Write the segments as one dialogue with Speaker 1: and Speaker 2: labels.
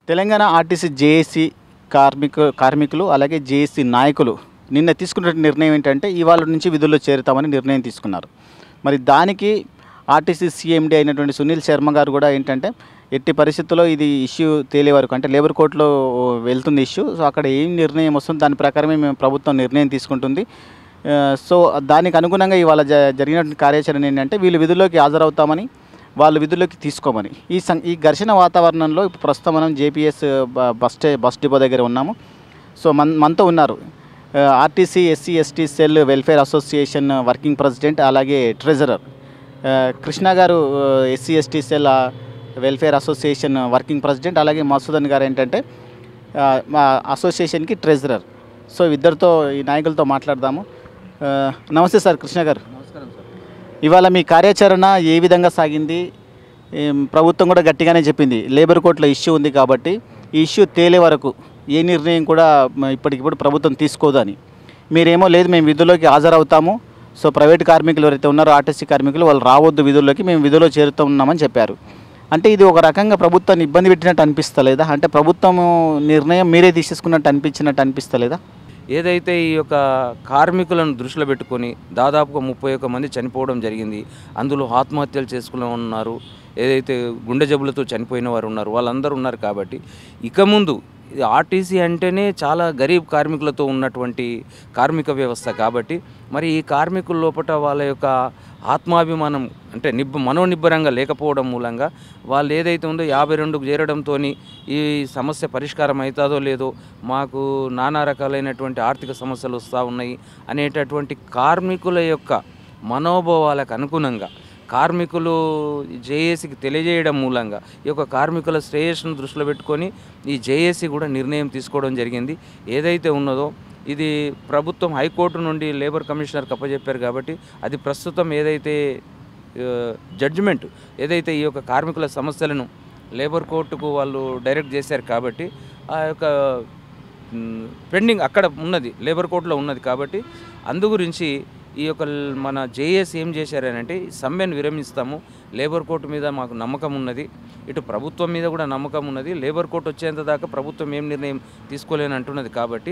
Speaker 1: Telangana RTC JAC కార్మికులు అలాగే JAC నాయకులు నిన్న తీసుకున్న నిర్ణయం ఏంటంటే ఇవాళ నుంచి విధుల్లో చేరుతామని నిర్ణయం తీసుకున్నారు. మరి దానికి ఆర్టీసీ సీఎండీ అయినటువంటి సునీల్ శర్మ గారు కూడా ఏంటంటే ఎట్టి పరిస్థితుల్లో ఇది ఇష్యూ తేలే వరకు అంటే లేబర్ కోర్టులో వెళ్తుంది ఇష్యూ. సో అక్కడ ఏం నిర్ణయం వస్తుందో దాని ప్రకారమే మేము ప్రభుత్వం నిర్ణయం తీసుకుంటుంది. సో దానికి అనుగుణంగా ఇవాళ జరిగినటువంటి కార్యాచరణ ఏంటంటే వీళ్ళు విధుల్లోకి హాజరవుతామని వాళ్ళు విధుల్లోకి తీసుకోమని. ఈ ఘర్షణ వాతావరణంలో ఇప్పుడు ప్రస్తుతం మనం జేపీఎస్ బస్ డిపో దగ్గర ఉన్నాము. సో మనతో ఉన్నారు RTC SC ST cell welfare association working president అలాగే treasurer Krishna garu, SC ST cell welfare association working president, అలాగే మసూదన్ గారు ఏంటంటే మా అసోసియేషన్కి ట్రెజరర్. సో ఇద్దరితో ఈ నాయకులతో మాట్లాడదాము. నమస్తే సార్ కృష్ణ గారు.
Speaker 2: నమస్కారం సార్.
Speaker 1: ఇవాళ మీ కార్యాచరణ ఏ విధంగా సాగింది? ప్రభుత్వం కూడా గట్టిగానే చెప్పింది లేబర్ కోర్టులో ఇష్యూ ఉంది కాబట్టి ఈ ఇష్యూ తేలే వరకు ఏ నిర్ణయం కూడా ఇప్పటికిప్పుడు ప్రభుత్వం తీసుకోదు అని. మీరేమో లేదు మేము విధుల్లోకి హాజరవుతాము, సో ప్రైవేట్ కార్మికులు ఎవరైతే ఉన్నారో ఆర్టీసీ కార్మికులు వాళ్ళు రావద్దు విధుల్లోకి, మేము విధుల్లో చేరుతూ ఉన్నామని చెప్పారు. అంటే ఇది ఒక రకంగా ప్రభుత్వాన్ని ఇబ్బంది పెట్టినట్టు అనిపిస్తలేదా? అంటే ప్రభుత్వం నిర్ణయం మీరే తీసేసుకున్నట్టు అనిపిస్తలేదా?
Speaker 2: ఏదైతే ఈ యొక్క కార్మికులను దృష్టిలో పెట్టుకొని దాదాపుగా 31 మంది చనిపోవడం జరిగింది. అందులో ఆత్మహత్యలు చేసుకుని ఉన్నారు, ఏదైతే గుండె జబ్బులతో చనిపోయిన వారు ఉన్నారు, వాళ్ళందరూ ఉన్నారు. కాబట్టి ఇక ముందు ఆర్టీసీ అంటేనే చాలా గరీబ్ కార్మికులతో ఉన్నటువంటి కార్మిక వ్యవస్థ. కాబట్టి మరి ఈ కార్మికుల లోపల వాళ్ళ యొక్క ఆత్మాభిమానం అంటే మనోనిబ్బరంగా లేకపోవడం మూలంగా వాళ్ళు ఏదైతే ఉందో 52కు చేరడంతో ఈ సమస్య పరిష్కారం అవుతుందో లేదో, మాకు నానా రకాలైనటువంటి ఆర్థిక సమస్యలు వస్తూ ఉన్నాయి అనేటటువంటి కార్మికుల యొక్క మనోభావాలకు అనుగుణంగా కార్మికులు జేఏసీకి తెలియజేయడం మూలంగా ఈ యొక్క కార్మికుల శ్రేయస్సును దృష్టిలో పెట్టుకొని ఈ జేఏసీ కూడా నిర్ణయం తీసుకోవడం జరిగింది. ఏదైతే ఉన్నదో ఇది ప్రభుత్వం హైకోర్టు నుండి లేబర్ కమిషనర్కి అప్పచెప్పారు. కాబట్టి అది ప్రస్తుతం ఏదైతే జడ్జిమెంట్ ఏదైతే ఈ యొక్క కార్మికుల సమస్యలను లేబర్ కోర్టుకు వాళ్ళు డైరెక్ట్ చేశారు. కాబట్టి ఆ యొక్క పెండింగ్ అక్కడ ఉన్నది, లేబర్ కోర్టులో ఉన్నది. కాబట్టి అందు గురించి ఈ యొక్క మన జేఏసీ ఏం చేశారనంటే సమ్మెను విరమిస్తాము, లేబర్ కోర్టు మీద మాకు నమ్మకం ఉన్నది, ఇటు ప్రభుత్వం మీద కూడా నమ్మకం ఉన్నది, లేబర్ కోర్టు వచ్చేంత దాకా ప్రభుత్వం ఏం నిర్ణయం తీసుకోలేని అంటున్నది. కాబట్టి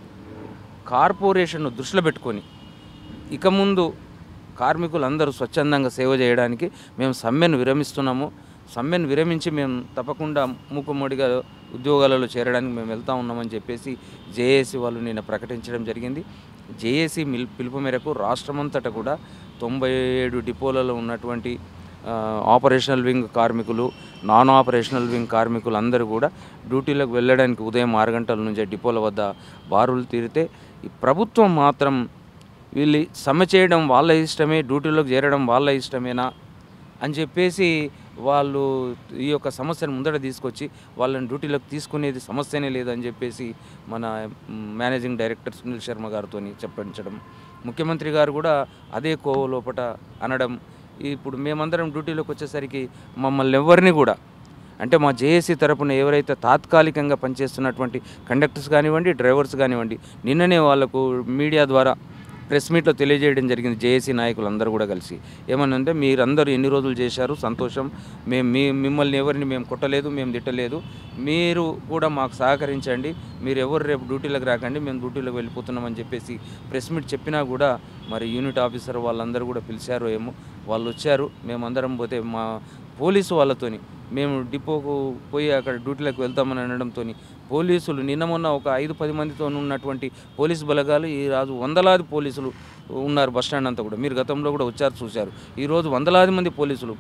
Speaker 2: కార్పొరేషన్ను దృష్టిలో పెట్టుకొని ఇక ముందు కార్మికులందరూ స్వచ్ఛందంగా సేవ చేయడానికి మేము సమ్మెను విరమిస్తున్నాము. సమ్మెను విరమించి మేము తప్పకుండా మూకుమ్మడిగా ఉద్యోగాలలో చేరడానికి మేము వెళ్తూ ఉన్నామని చెప్పేసి జేఏసీ వాళ్ళు నిన్న ప్రకటించడం జరిగింది. జేఏసీ పిలుపు మేరకు రాష్ట్రమంతటా కూడా 97 డిపోలలో ఉన్నటువంటి ఆపరేషనల్ వింగ్ కార్మికులు, నాన్ ఆపరేషనల్ వింగ్ కార్మికులు అందరూ కూడా డ్యూటీలకు వెళ్ళడానికి ఉదయం 6 గంటల నుంచే డిపోల వద్ద బారులు తీరితే ఈ ప్రభుత్వం మాత్రం వీళ్ళు సమ్మె చేయడం వాళ్ళ ఇష్టమే, డ్యూటీలోకి చేరడం వాళ్ళ ఇష్టమేనా అని చెప్పేసి వాళ్ళు ఈ యొక్క సమస్యను ముందట తీసుకొచ్చి వాళ్ళని డ్యూటీలోకి తీసుకునేది సమస్యనే లేదని చెప్పేసి మన మేనేజింగ్ డైరెక్టర్ సునీల్ శర్మ గారితో చెప్పించడం, ముఖ్యమంత్రి గారు కూడా అదే కోవ లోపట అనడం, ఇప్పుడు మేమందరం డ్యూటీలోకి వచ్చేసరికి మమ్మల్ని ఎవరిని కూడా అంటే మా జేఏసీ తరపున ఎవరైతే తాత్కాలికంగా పనిచేస్తున్నటువంటి కండక్టర్స్ కానివ్వండి, డ్రైవర్స్ కానివ్వండి, నిన్ననే వాళ్లకు మీడియా ద్వారా ప్రెస్ మీట్లో తెలియజేయడం జరిగింది. జేఏసీ నాయకులు అందరూ కూడా కలిసి ఏమనంటే మీరందరూ ఎన్ని రోజులు చేశారు, సంతోషం, మిమ్మల్ని ఎవరిని మేము కొట్టలేదు, మేము తిట్టలేదు, మీరు కూడా మాకు సహకరించండి, మీరు ఎవరు రేపు డ్యూటీలకు రాకండి, మేము డ్యూటీలోకి వెళ్ళిపోతున్నామని చెప్పేసి ప్రెస్ మీట్ చెప్పినా కూడా మరి యూనిట్ ఆఫీసర్ వాళ్ళందరూ కూడా పిలిచారో ఏమో, వాళ్ళు వచ్చారు. మేమందరం పోతే మా పోలీసు వాళ్ళతోని మేము డిపోకు పోయి అక్కడ డ్యూటీలకు వెళ్తామని అనడంతో పోలీసులు నిన్న మొన్న ఒక 5-10 మందితో ఉన్నటువంటి పోలీసు బలగాలు ఈరోజు వందలాది పోలీసులు ఉన్నారు బస్టాండ్ అంతా కూడా. మీరు గతంలో కూడా వచ్చారు చూశారు. ఈరోజు వందలాది మంది పోలీసులు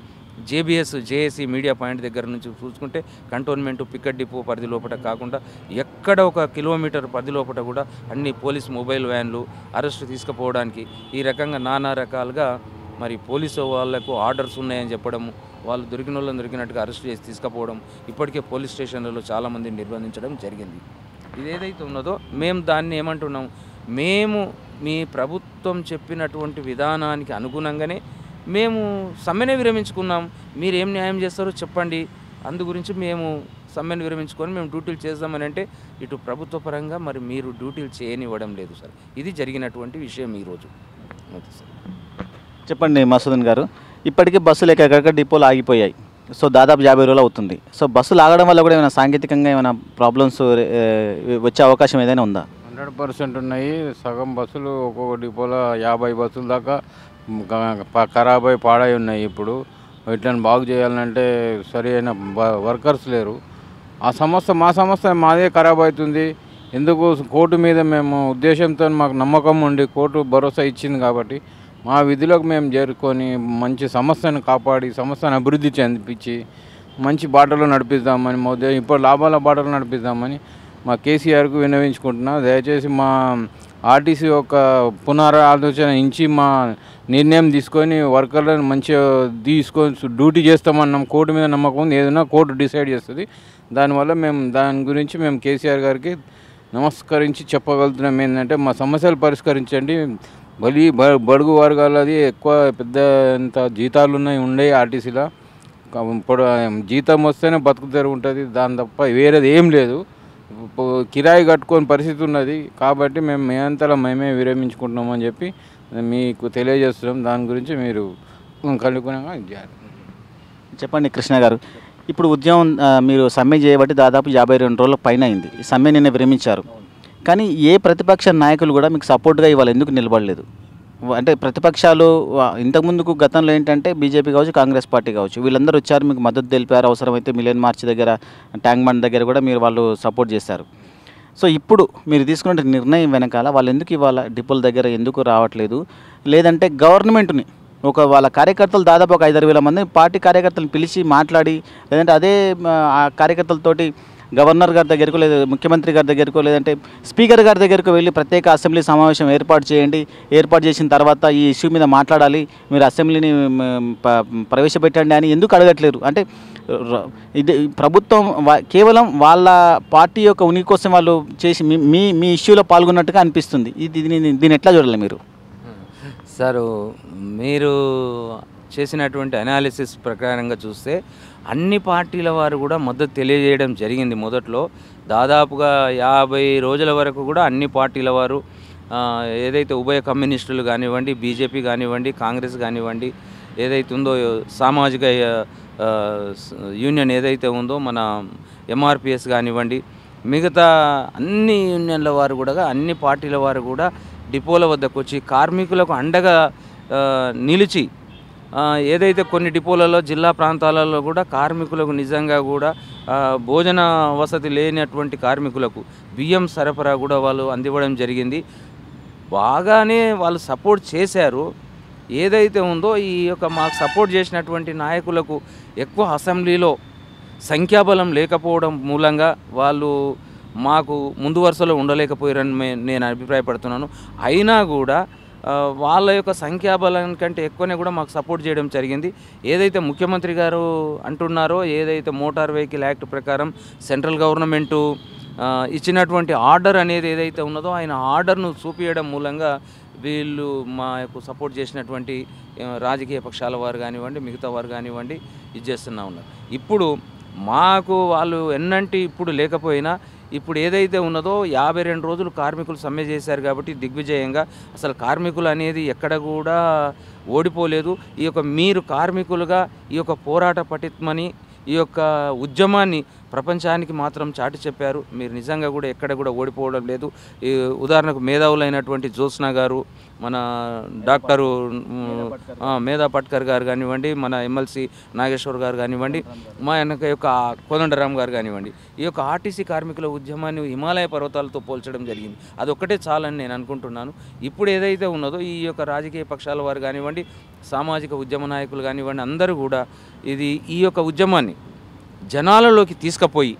Speaker 2: జేఏసీ మీడియా పాయింట్ దగ్గర నుంచి చూసుకుంటే కంటోన్మెంట్ పికెట్ డిపో పరిధి లోపల కాకుండా ఎక్కడ 1 కిలోమీటర్ పరిధి లోపల కూడా అన్ని పోలీస్ మొబైల్ వ్యాన్లు అరెస్టు తీసుకుపోవడానికి ఈ రకంగా నానా రకాలుగా మరి పోలీసు వాళ్లకు ఆర్డర్స్ ఉన్నాయని చెప్పడము, వాళ్ళు దొరికిన వాళ్ళని దొరికినట్టుగా అరెస్ట్ చేసి తీసుకుపోవడం, ఇప్పటికే పోలీస్ స్టేషన్లలో చాలామందిని నిర్బంధించడం జరిగింది. ఇదేదైతే ఉన్నదో మేము దాన్ని ఏమంటున్నాం, మేము మీ ప్రభుత్వం చెప్పినటువంటి విధానానికి అనుగుణంగానే మేము సమ్మెనే విరమించుకున్నాం, మీరు ఏం న్యాయం చేస్తారో చెప్పండి, అందు గురించి మేము సమ్మెను విరమించుకొని మేము డ్యూటీలు చేద్దామని అంటే ఇటు ప్రభుత్వ పరంగా మరి మీరు డ్యూటీలు చేయనివ్వడం లేదు సార్. ఇది జరిగినటువంటి విషయం ఈరోజు.
Speaker 1: చెప్పండి మసూదన్ గారు, ఇప్పటికే బస్సులు ఎక్కడెక్కడ డిపోలు ఆగిపోయాయి, సో దాదాపు 50 రోజులు అవుతుంది. సో బస్సులు ఆగడం వల్ల కూడా ఏమైనా సాంకేతికంగా ఏమైనా ప్రాబ్లమ్స్ వచ్చే అవకాశం ఏదైనా ఉందా?
Speaker 3: 100% ఉన్నాయి. సగం బస్సులు ఒక్కొక్క డిపోలో 50 బస్సుల దాకా ఖరాబ్ అయి పాడై ఉన్నాయి. ఇప్పుడు వీటిని బాగు చేయాలంటే సరి అయిన వర్కర్స్ లేరు. ఆ సంస్థ మా సంస్థ మాదే ఖరాబ్ అవుతుంది. ఎందుకు కోర్టు మీద మేము ఉద్దేశంతో మాకు నమ్మకం ఉండి కోర్టు భరోసా ఇచ్చింది కాబట్టి మా విధులకు మేము చేరుకొని మంచి సంస్థను కాపాడి సంస్థను అభివృద్ధి చెందించి మంచి బాటలో నడిపిద్దామని మా ఉద్దేశం. ఇప్పుడు లాభాల బాటలో నడిపిద్దామని మా కేసీఆర్కు విన్నవించుకుంటున్నాం. దయచేసి మా ఆర్టీసీ యొక్క పునరాలోచన ఇచ్చి మా నిర్ణయం తీసుకొని వర్కర్లను మంచిగా తీసుకొని డ్యూటీ చేస్తామన్నాం. కోర్టు మీద నమ్మకం ఉంది. ఏదైనా కోర్టు డిసైడ్ చేస్తుంది. దానివల్ల మేము దాని గురించి మేము కేసీఆర్ గారికి నమస్కరించి చెప్పగలుగుతున్నాం ఏంటంటే మా సమస్యలు పరిష్కరించండి. బడుగు వర్గాలది ఎక్కువ పెద్ద ఎంత జీతాలు ఉండే ఆర్టీసీలో ఇప్పుడు జీతం వస్తేనే బతుకు తెరువు ఉంటుంది. దాని తప్ప వేరేది ఏం లేదు. కిరాయి కట్టుకొని పరిస్థితి ఉన్నది. కాబట్టి మేము మేమంతలా మేమే విరమించుకుంటున్నామని చెప్పి మీకు తెలియజేస్తున్నాం. దాని గురించి మీరు కనుగొనంగా
Speaker 1: చెప్పండి కృష్ణ గారు. ఇప్పుడు ఉద్యమం మీరు సమ్మె చేయబట్టి దాదాపు 52 రోజుల పైన అయింది. ఈ సమ్మె నిన్న విరమించారు. కానీ ఏ ప్రతిపక్ష నాయకులు కూడా మీకు సపోర్ట్గా ఇవాళ ఎందుకు నిలబడలేదు? అంటే ప్రతిపక్షాలు ఇంతకుముందుకు గతంలో ఏంటంటే బీజేపీ కావచ్చు, కాంగ్రెస్ పార్టీ కావచ్చు, వీళ్ళందరూ వచ్చారు, మీకు మద్దతు తెలిపారు. అవసరమైతే మిలియన్ మార్చ్ దగ్గర, ట్యాంక్ బండ్ దగ్గర కూడా మీరు వాళ్ళు సపోర్ట్ చేశారు. సో ఇప్పుడు మీరు తీసుకున్న నిర్ణయం వెనకాల వాళ్ళు ఎందుకు ఇవాళ డిపోల దగ్గర ఎందుకు రావట్లేదు? లేదంటే గవర్నమెంట్ని వాళ్ళ కార్యకర్తలు దాదాపు ఒక 5-6 వేల మంది పార్టీ కార్యకర్తలను పిలిచి మాట్లాడి, లేదంటే అదే ఆ కార్యకర్తలతోటి గవర్నర్ గారి దగ్గరకు, లేదా ముఖ్యమంత్రి గారి దగ్గరకు, లేదంటే స్పీకర్ గారి దగ్గరకు వెళ్ళి ప్రత్యేక అసెంబ్లీ సమావేశం ఏర్పాటు చేయండి, ఏర్పాటు చేసిన తర్వాత ఈ ఇష్యూ మీద మాట్లాడాలి, మీరు అసెంబ్లీని ప్రవేశపెట్టండి అని ఎందుకు అడగట్లేరు? అంటే ఇది ప్రభుత్వం కేవలం వాళ్ళ పార్టీ యొక్క ఉనికి కోసం వాళ్ళు చేసి మీ ఇష్యూలో పాల్గొన్నట్టుగా అనిపిస్తుంది. దీన్ని ఎట్లా చూడాలి మీరు?
Speaker 2: సారు, మీరు చేసినటువంటి అనాలిసిస్ ప్రకారంగా చూస్తే అన్ని పార్టీల వారు కూడా మద్దతు తెలియజేయడం జరిగింది. మొదట్లో దాదాపుగా 50 రోజుల వరకు కూడా అన్ని పార్టీల వారు ఏదైతే ఉభయ కమ్యూనిస్టులు కానివ్వండి, బీజేపీ కానివ్వండి, కాంగ్రెస్ కానివ్వండి, ఏదైతే ఉందో సామాజిక యూనియన్ ఏదైతే ఉందో మన ఎంఆర్పిఎస్ కానివ్వండి, మిగతా అన్ని యూనియన్ల వారు కూడా, అన్ని పార్టీల వారు కూడా డిపోల వద్దకు వచ్చి కార్మికులకు అండగా నిలిచి, ఏదైతే కొన్ని డిపోలలో జిల్లా ప్రాంతాలలో కూడా కార్మికులకు నిజంగా కూడా భోజన వసతి లేనటువంటి కార్మికులకు బియ్యం సరఫరా కూడా వాళ్ళు అందివ్వడం జరిగింది. బాగానే వాళ్ళు సపోర్ట్ చేశారు. ఏదైతే ఉందో ఈ యొక్క మాకు సపోర్ట్ చేసినటువంటి నాయకులకు ఎక్కువ అసెంబ్లీలో సంఖ్యాబలం లేకపోవడం మూలంగా వాళ్ళు మాకు ముందు వరుసలో ఉండలేకపోయారని నేను అభిప్రాయపడుతున్నాను. అయినా కూడా వాళ్ళ యొక్క సంఖ్యాబలం కంటే ఎక్కువనే కూడా మాకు సపోర్ట్ చేయడం జరిగింది. ఏదైతే ముఖ్యమంత్రి గారు అంటున్నారో, ఏదైతే మోటార్ వెహికల్ యాక్ట్ ప్రకారం సెంట్రల్ గవర్నమెంటు ఇచ్చినటువంటి ఆర్డర్ అనేది ఏదైతే ఉన్నదో ఆయన ఆర్డర్ను చూపించడం మూలంగా వీళ్ళు మా యొక్క సపోర్ట్ చేసినటువంటి రాజకీయ పక్షాల వారు కానివ్వండి, మిగతా వారు కానివ్వండి ఇది చేస్తూనే ఉన్నారు. ఇప్పుడు మాకు వాళ్ళు ఎన్నంటి ఇప్పుడు లేకపోయినా ఇప్పుడు ఏదైతే ఉన్నదో 52 రోజులు కార్మికులు సమ్మె చేశారు కాబట్టి దిగ్విజయంగా అసలు కార్మికులు అనేది ఎక్కడ కూడా ఓడిపోలేదు. ఈ యొక్క మీరు కార్మికులుగా ఈ యొక్క పోరాట పటిత్మని, ఈ యొక్క ఉద్యమాన్ని ప్రపంచానికి మాత్రం చాటి చెప్పారు. మీరు నిజంగా కూడా ఎక్కడ కూడా ఓడిపోవడం లేదు. ఈ ఉదాహరణకు మేధావులైనటువంటి జ్యోత్స్న గారు, మన డాక్టరు మేధా పట్కర్ గారు కానివ్వండి, మన ఎమ్మెల్సీ నాగేశ్వర్ గారు కానివ్వండి, మా యొక్క కోదండరామ్ గారు కానివ్వండి, ఈ యొక్క ఆర్టీసీ కార్మికుల ఉద్యమాన్ని హిమాలయ పర్వతాలతో పోల్చడం జరిగింది. అదొక్కటే చాలని నేను అనుకుంటున్నాను. ఇప్పుడు ఏదైతే ఉన్నదో ఈ యొక్క రాజకీయ పక్షాల వారు కానివ్వండి, సామాజిక ఉద్యమ నాయకులు కానివ్వండి, అందరూ కూడా ఈ యొక్క ఉద్యమాన్ని జనాలలోకి తీసుకుపోయి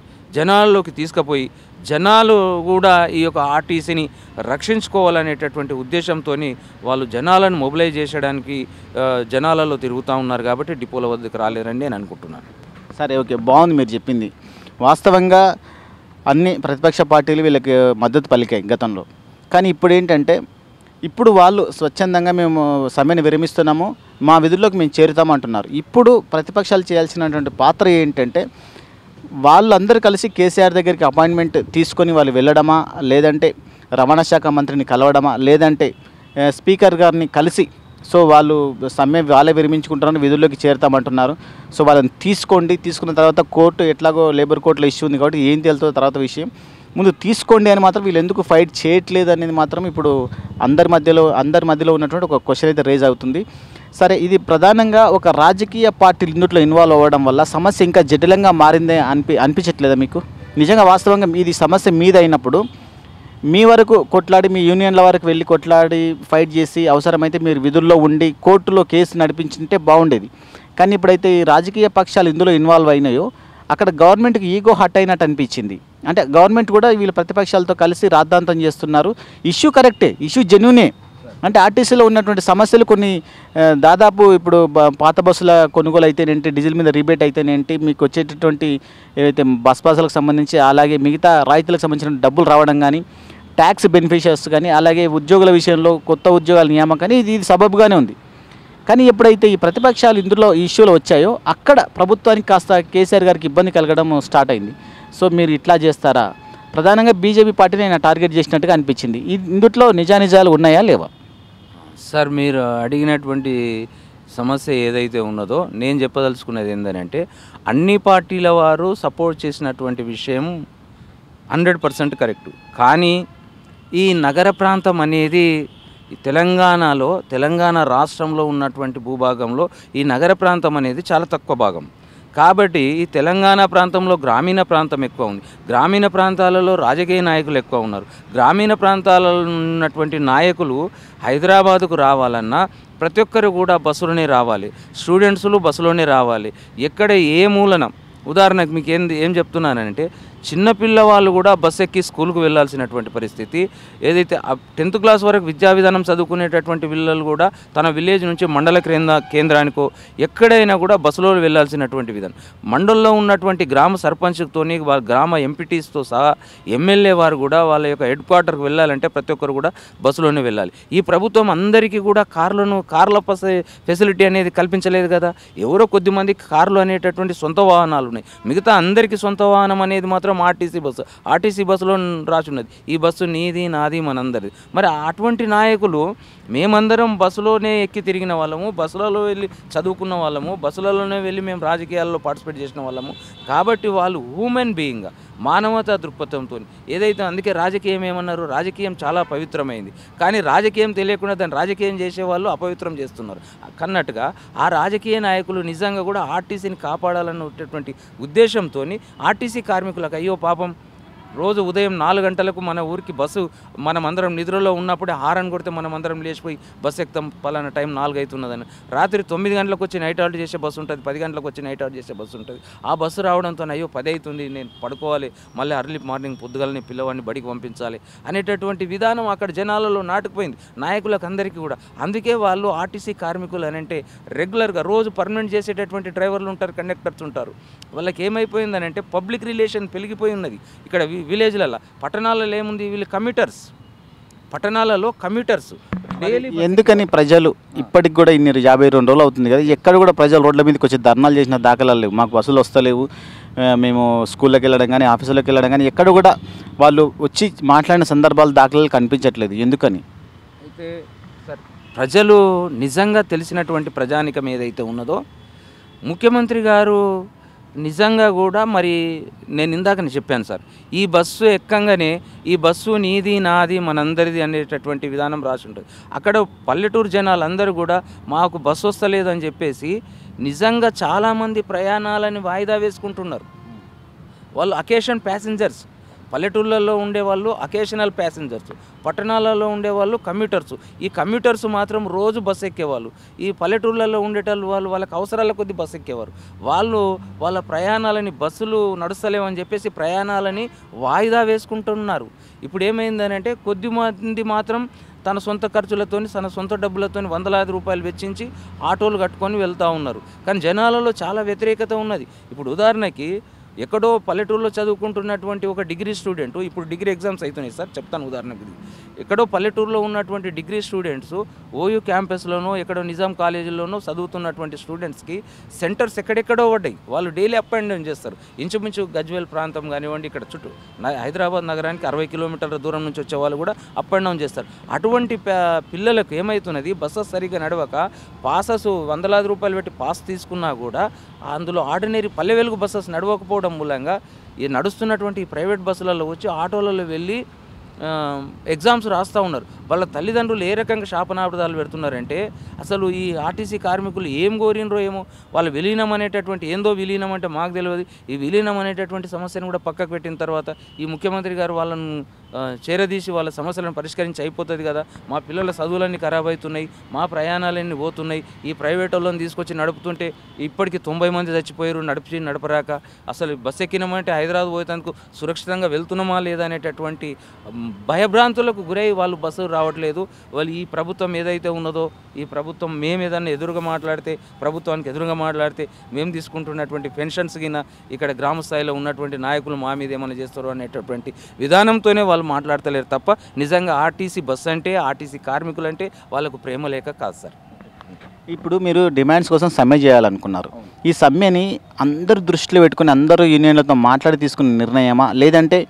Speaker 2: జనాలు కూడా ఈ యొక్క ఆర్టీసీని రక్షించుకోవాలనేటటువంటి ఉద్దేశంతో వాళ్ళు జనాలను మొబిలైజ్ చేసడానికి జనాలలో తిరుగుతూ ఉన్నారు కాబట్టి డిపోల వద్దకు రాలేరని నేను అనుకుంటున్నాను.
Speaker 1: సరే, ఓకే, బాగుంది మీరు చెప్పింది. వాస్తవంగా అన్ని ప్రతిపక్ష పార్టీలు వీళ్ళకి మద్దతు పలికాయి గతంలో. కానీ ఇప్పుడు ఏంటంటే ఇప్పుడు వాళ్ళు స్వచ్ఛందంగా మేము సమ్మెను విరమిస్తున్నాము, మా విధుల్లోకి మేము చేరుతామంటున్నారు. ఇప్పుడు ప్రతిపక్షాలు చేయాల్సినటువంటి పాత్ర ఏంటంటే వాళ్ళందరూ కలిసి కేసీఆర్ దగ్గరికి అపాయింట్మెంట్ తీసుకొని వాళ్ళు వెళ్ళడమా, లేదంటే రవాణా శాఖ మంత్రిని కలవడమా, లేదంటే స్పీకర్ గారిని కలిసి సో వాళ్ళు సమ్మె వాళ్ళే విరమించుకుంటారని విధుల్లోకి చేరుతామంటున్నారు. సో వాళ్ళని తీసుకున్న తర్వాత కోర్టు ఎట్లాగో లేబర్ కోర్టులో ఇష్యూ ఉంది కాబట్టి ఏం తెలుతుందో తర్వాత విషయం. ముందు తీసుకోండి అని మాత్రం వీళ్ళు ఎందుకు ఫైట్ చేయట్లేదు అనేది మాత్రం ఇప్పుడు అందరి మధ్యలో ఉన్నటువంటి ఒక క్వశ్చన్ అయితే రేజ్ అవుతుంది. సరే, ఇది ప్రధానంగా ఒక రాజకీయ పార్టీలు ఇందులో ఇన్వాల్వ్ అవ్వడం వల్ల సమస్య ఇంకా జటిలంగా మారిందే అనిపించట్లేదా మీకు? నిజంగా వాస్తవంగా ఇది సమస్య మీద అయినప్పుడు మీ వరకు కొట్లాడి, మీ యూనియన్ల వరకు వెళ్ళి కొట్లాడి ఫైట్ చేసి అవసరమైతే మీరు విధుల్లో ఉండి కోర్టులో కేసు నడిపించుంటే బాగుండేది. కానీ ఇప్పుడైతే ఈ రాజకీయ పక్షాలు ఇందులో ఇన్వాల్వ్ అయినాయో అక్కడ గవర్నమెంట్కి ఈగో హట్ అయినట్టు అనిపించింది. అంటే గవర్నమెంట్ కూడా వీళ్ళు ప్రతిపక్షాలతో కలిసి రాద్ధాంతం చేస్తున్నారు. ఇష్యూ కరెక్టే, ఇష్యూ జెన్యూనే. అంటే ఆర్టీసీలో ఉన్నటువంటి సమస్యలు కొన్ని దాదాపు ఇప్పుడు పాత బస్సుల కొనుగోలు అయితేనేంటి, డీజిల్ మీద రీబేట్ అయితేనేంటి, మీకు వచ్చేటటువంటి ఏవైతే బస్ పాసులకు సంబంధించి అలాగే మిగతా రాయితీలకు సంబంధించిన డబ్బులు రావడం కానీ, ట్యాక్స్ బెనిఫిషియర్స్ కానీ, అలాగే ఉద్యోగుల విషయంలో కొత్త ఉద్యోగాల నియామకం కానీ ఇది సబబుగానే ఉంది. కానీ ఎప్పుడైతే ఈ ప్రతిపక్షాలు ఇందులో ఈ ఇష్యూలో వచ్చాయో అక్కడ ప్రభుత్వానికి కాస్త కేసీఆర్ గారికి ఇబ్బంది కలగడం స్టార్ట్ అయింది. సో మీరు ఇట్లా చేస్తారా? ప్రధానంగా బీజేపీ పార్టీని ఆయన టార్గెట్ చేసినట్టుగా అనిపించింది. ఇందులో నిజానిజాలు ఉన్నాయా లేవా?
Speaker 2: సార్, మీరు అడిగినటువంటి సమస్య ఏదైతే ఉన్నదో నేను చెప్పదలుచుకున్నది ఏంటంటే, అన్ని పార్టీల వారు సపోర్ట్ చేసినటువంటి విషయం 100% కరెక్టు. కానీ ఈ నగర ప్రాంతం అనేది తెలంగాణ రాష్ట్రంలో ఉన్నటువంటి భూభాగంలో ఈ నగర ప్రాంతం అనేది చాలా తక్కువ భాగం. కాబట్టి ఈ తెలంగాణ ప్రాంతంలో గ్రామీణ ప్రాంతం ఎక్కువ ఉంది. గ్రామీణ ప్రాంతాలలో రాజకీయ నాయకులు ఎక్కువ ఉన్నారు. గ్రామీణ ప్రాంతాలలో ఉన్నటువంటి నాయకులు హైదరాబాదుకు రావాలన్నా ప్రతి ఒక్కరు కూడా బస్సులోనే రావాలి. స్టూడెంట్స్లు బస్సులోనే రావాలి. ఎక్కడ ఏ మూలన, ఉదాహరణకు మీకు ఏం చెప్తున్నానంటే, చిన్నపిల్లవాళ్ళు కూడా బస్ ఎక్కి స్కూల్కు వెళ్ళాల్సినటువంటి పరిస్థితి. ఏదైతే 10th క్లాస్ వరకు విద్యా విధానం చదువుకునేటటువంటి పిల్లలు కూడా తన విలేజ్ నుంచి మండల కేంద్రానికో ఎక్కడైనా కూడా బస్సులో వెళ్ళాల్సినటువంటి విధానం. మండలంలో ఉన్నటువంటి గ్రామ సర్పంచ్తోని, వాళ్ళ గ్రామ ఎంపీటీస్తో సహా ఎమ్మెల్యే వారు కూడా వాళ్ళ యొక్క హెడ్ క్వార్టర్కి వెళ్ళాలంటే ప్రతి ఒక్కరు కూడా బస్సులోనే వెళ్ళాలి. ఈ ప్రభుత్వం అందరికీ కూడా కార్ల ఫెసిలిటీ అనేది కల్పించలేదు కదా. ఎవరో కొద్దిమంది కార్లు అనేటటువంటి సొంత వాహనాలు ఉన్నాయి. మిగతా అందరికీ సొంత వాహనం అనేది మాత్రం ఆర్టీసీ బస్సులో రాసున్నది. ఈ బస్సు నీది, నాది, మనందరిది. మరి అటువంటి నాయకులు మేమందరం బస్సులోనే ఎక్కి తిరిగిన వాళ్ళము, బస్సులలో వెళ్ళి చదువుకున్న వాళ్ళము, బస్సులలోనే వెళ్ళి మేము రాజకీయాల్లో పార్టిసిపేట్ చేసిన వాళ్ళము. కాబట్టి వాళ్ళు హ్యూమన్ బీయింగ్గా మానవతా దృక్పథంతో ఏదైతే, అందుకే రాజకీయం ఏమన్నారు, రాజకీయం చాలా పవిత్రమైంది. కానీ రాజకీయం తెలియకుండా దాన్ని రాజకీయం చేసేవాళ్ళు అపవిత్రం చేస్తున్నారు కన్నట్టుగా ఆ రాజకీయ నాయకులు నిజంగా కూడా ఆర్టీసీని కాపాడాలన్నటువంటి ఉద్దేశంతో ఆర్టీసీ కార్మికులకు అయ్యో పాపం రోజు ఉదయం 4 గంటలకు మన ఊరికి బస్సు, మనమందరం నిద్రలో ఉన్నప్పుడే హారన్ కొడితే మనమందరం లేచిపోయి బస్సు ఎక్కుతాం, పలానా టైం 4 అవుతున్నదని. రాత్రి 9 గంటలకు వచ్చి నైట్ అవుట్ చేసే బస్సు ఉంటుంది, 10 గంటలకు వచ్చి నైట్ అవుట్ చేసే బస్సు ఉంటుంది. ఆ బస్సు రావడంతో అయ్యో 10 అవుతుంది, నేను పడుకోవాలి, మళ్ళీ అర్లీ మార్నింగ్ పొద్దుగాలని పిల్లవాడిని బడికి పంపించాలి అనేటటువంటి విధానం అక్కడ జనాలలో నాటుకుపోయింది, నాయకులకు అందరికీ కూడా. అందుకే వాళ్ళు ఆర్టీసీ కార్మికులు అని అంటే రెగ్యులర్గా రోజు పర్మనెంట్ చేసేటటువంటి డ్రైవర్లు ఉంటారు, కండక్టర్స్ ఉంటారు. వాళ్ళకి ఏమైపోయిందని అంటే పబ్లిక్ రిలేషన్ పెరిగిపోయి ఉన్నది. ఇక్కడ విలేజ్లలో, పట్టణాలలో ఏముంది, వీళ్ళు పట్టణాలలో కమ్యూటర్స్.
Speaker 1: ఎందుకని ప్రజలు ఇప్పటికి కూడా 52 రోజులు అవుతుంది కదా, ఎక్కడ కూడా ప్రజలు రోడ్ల మీదకి వచ్చి ధర్నాలు చేసిన దాఖలాలు లేవు. మాకు బస్సులు వస్తలేవు, మేము స్కూళ్ళకి వెళ్ళడం కానీ ఆఫీసులకు వెళ్ళడం కానీ ఎక్కడ కూడా వాళ్ళు వచ్చి మాట్లాడిన సందర్భాలు దాఖలాలు కనిపించట్లేదు. ఎందుకని?
Speaker 2: అయితే సార్, ప్రజలు నిజంగా తెలిసినటువంటి ప్రజానికం ఏదైతే ఉన్నదో, ముఖ్యమంత్రి గారు నిజంగా కూడా, మరి నేను ఇందాకనే చెప్పాను సార్, ఈ బస్సు ఎక్కంగానే ఈ బస్సు నీది, నాది, మనందరిది అనేటటువంటి విధానం రాసి ఉంటుంది. అక్కడ పల్లెటూరు జనాలు అందరూ కూడా మాకు బస్సు వస్తలేదు అని చెప్పేసి నిజంగా చాలామంది ప్రయాణాలని వాయిదా వేసుకుంటున్నారు. వాళ్ళు అకేషన్ ప్యాసింజర్స్. పల్లెటూళ్ళల్లో ఉండేవాళ్ళు అకేషనల్ ప్యాసింజర్స్, పట్టణాలలో ఉండేవాళ్ళు కమ్యూటర్స్. ఈ కమ్యూటర్స్ మాత్రం రోజు బస్సు ఎక్కేవాళ్ళు. ఈ పల్లెటూళ్ళల్లో ఉండేటోళ్ళు వాళ్ళకి అవసరాల కొద్దీ బస్సు ఎక్కేవారు. వాళ్ళ ప్రయాణాలని, బస్సులు నడుస్తలేమని చెప్పేసి ప్రయాణాలని వాయిదా వేసుకుంటున్నారు. ఇప్పుడు ఏమైందని అంటే కొద్దిమంది మాత్రం తన సొంత ఖర్చులతో, తన సొంత డబ్బులతో వందలాది రూపాయలు వెచ్చించి ఆటోలు కట్టుకొని వెళ్తూ ఉన్నారు. కానీ జనాలలో చాలా వ్యతిరేకత ఉన్నది. ఇప్పుడు ఉదాహరణకి ఎక్కడో పల్లెటూరులో చదువుకుంటున్నటువంటి ఒక డిగ్రీ స్టూడెంట్, ఇప్పుడు డిగ్రీ ఎగ్జామ్స్ అవుతున్నాయి సార్, చెప్తాను ఉదాహరణకు ఇది. ఎక్కడో పల్లెటూరులో ఉన్నటువంటి డిగ్రీ స్టూడెంట్స్ ఓయూ క్యాంపస్లోనో ఎక్కడో నిజాం కాలేజీల్లోనో చదువుతున్నటువంటి స్టూడెంట్స్కి సెంటర్స్ ఎక్కడెక్కడో పడ్డాయి. వాళ్ళు డైలీ అప్ అండ్ డౌన్ చేస్తారు. ఇంచుమించు గజ్వేల్ ప్రాంతం కానివ్వండి, ఇక్కడ చుట్టూ హైదరాబాద్ నగరానికి 60 కిలోమీటర్ల దూరం నుంచి వచ్చే వాళ్ళు కూడా అప్ అండ్ డౌన్ చేస్తారు. అటువంటి పిల్లలకు ఏమవుతున్నది, బస్సెస్ సరిగ్గా నడవక పాసెస్ వందలాది రూపాయలు పెట్టి పాస్ తీసుకున్నా కూడా అందులో ఆర్డినరీ పల్లె వెలుగు బస్సెస్ నడవకపోవడం మూలంగా ఈ నడుస్తున్నటువంటి ప్రైవేట్ బస్సులలో వచ్చి ఆటోలలో వెళ్ళి ఎగ్జామ్స్ రాస్తూ ఉన్నారు. వాళ్ళ తల్లిదండ్రులు ఏ రకంగా శాపనార్థాలు పెడుతున్నారంటే, అసలు ఈ ఆర్టీసీ కార్మికులు ఏం కోరినరో ఏమో, వాళ్ళు విలీనం అనేటటువంటి ఏందో విలీనం అంటే మాకు తెలియదు. ఈ విలీనం అనేటటువంటి సమస్యను కూడా పక్కకు పెట్టిన తర్వాత ఈ ముఖ్యమంత్రి గారు వాళ్ళను చేరదీసి వాళ్ళ సమస్యలను పరిష్కరించి అయిపోతుంది కదా, మా పిల్లల చదువులన్నీ ఖరాబ్ అవుతున్నాయి, మా ప్రయాణాలన్నీ పోతున్నాయి, ఈ ప్రైవేట్ వాళ్ళని తీసుకొచ్చి నడుపుతుంటే ఇప్పటికీ 90 మంది చచ్చిపోయారు నడపరాక, అసలు బస్సు ఎక్కినామంటే హైదరాబాద్ పోయేందుకు సురక్షితంగా వెళ్తున్నామా లేదా అనేటటువంటి భయభ్రాంతులకు గురై వాళ్ళు బస్సు రావట్లేదు. వాళ్ళు ఈ ప్రభుత్వం ఏదైతే ఉన్నదో, ఈ ప్రభుత్వం మేము ఏదన్నా ఎదురుగా మాట్లాడితే, ప్రభుత్వానికి ఎదురుగా మాట్లాడితే మేము తీసుకుంటున్నటువంటి పెన్షన్స్ కింద ఇక్కడ గ్రామ స్థాయిలో ఉన్నటువంటి నాయకులు మా మీద ఏమైనా చేస్తారు అనేటటువంటి విధానంతోనే వాళ్ళు మాట్లాడతలేరు తప్ప నిజంగా ఆర్టీసీ బస్సు అంటే, ఆర్టీసీ కార్మికులు అంటే వాళ్ళకు ప్రేమ లేక కాదు సార్.
Speaker 1: ఇప్పుడు మీరు డిమాండ్స్ కోసం సమ్మె చేయాలనుకున్నారు. ఈ సమ్మెని అందరూ దృష్టిలో పెట్టుకుని అందరూ యూనియన్లతో మాట్లాడి తీసుకున్న నిర్ణయమా, లేదంటే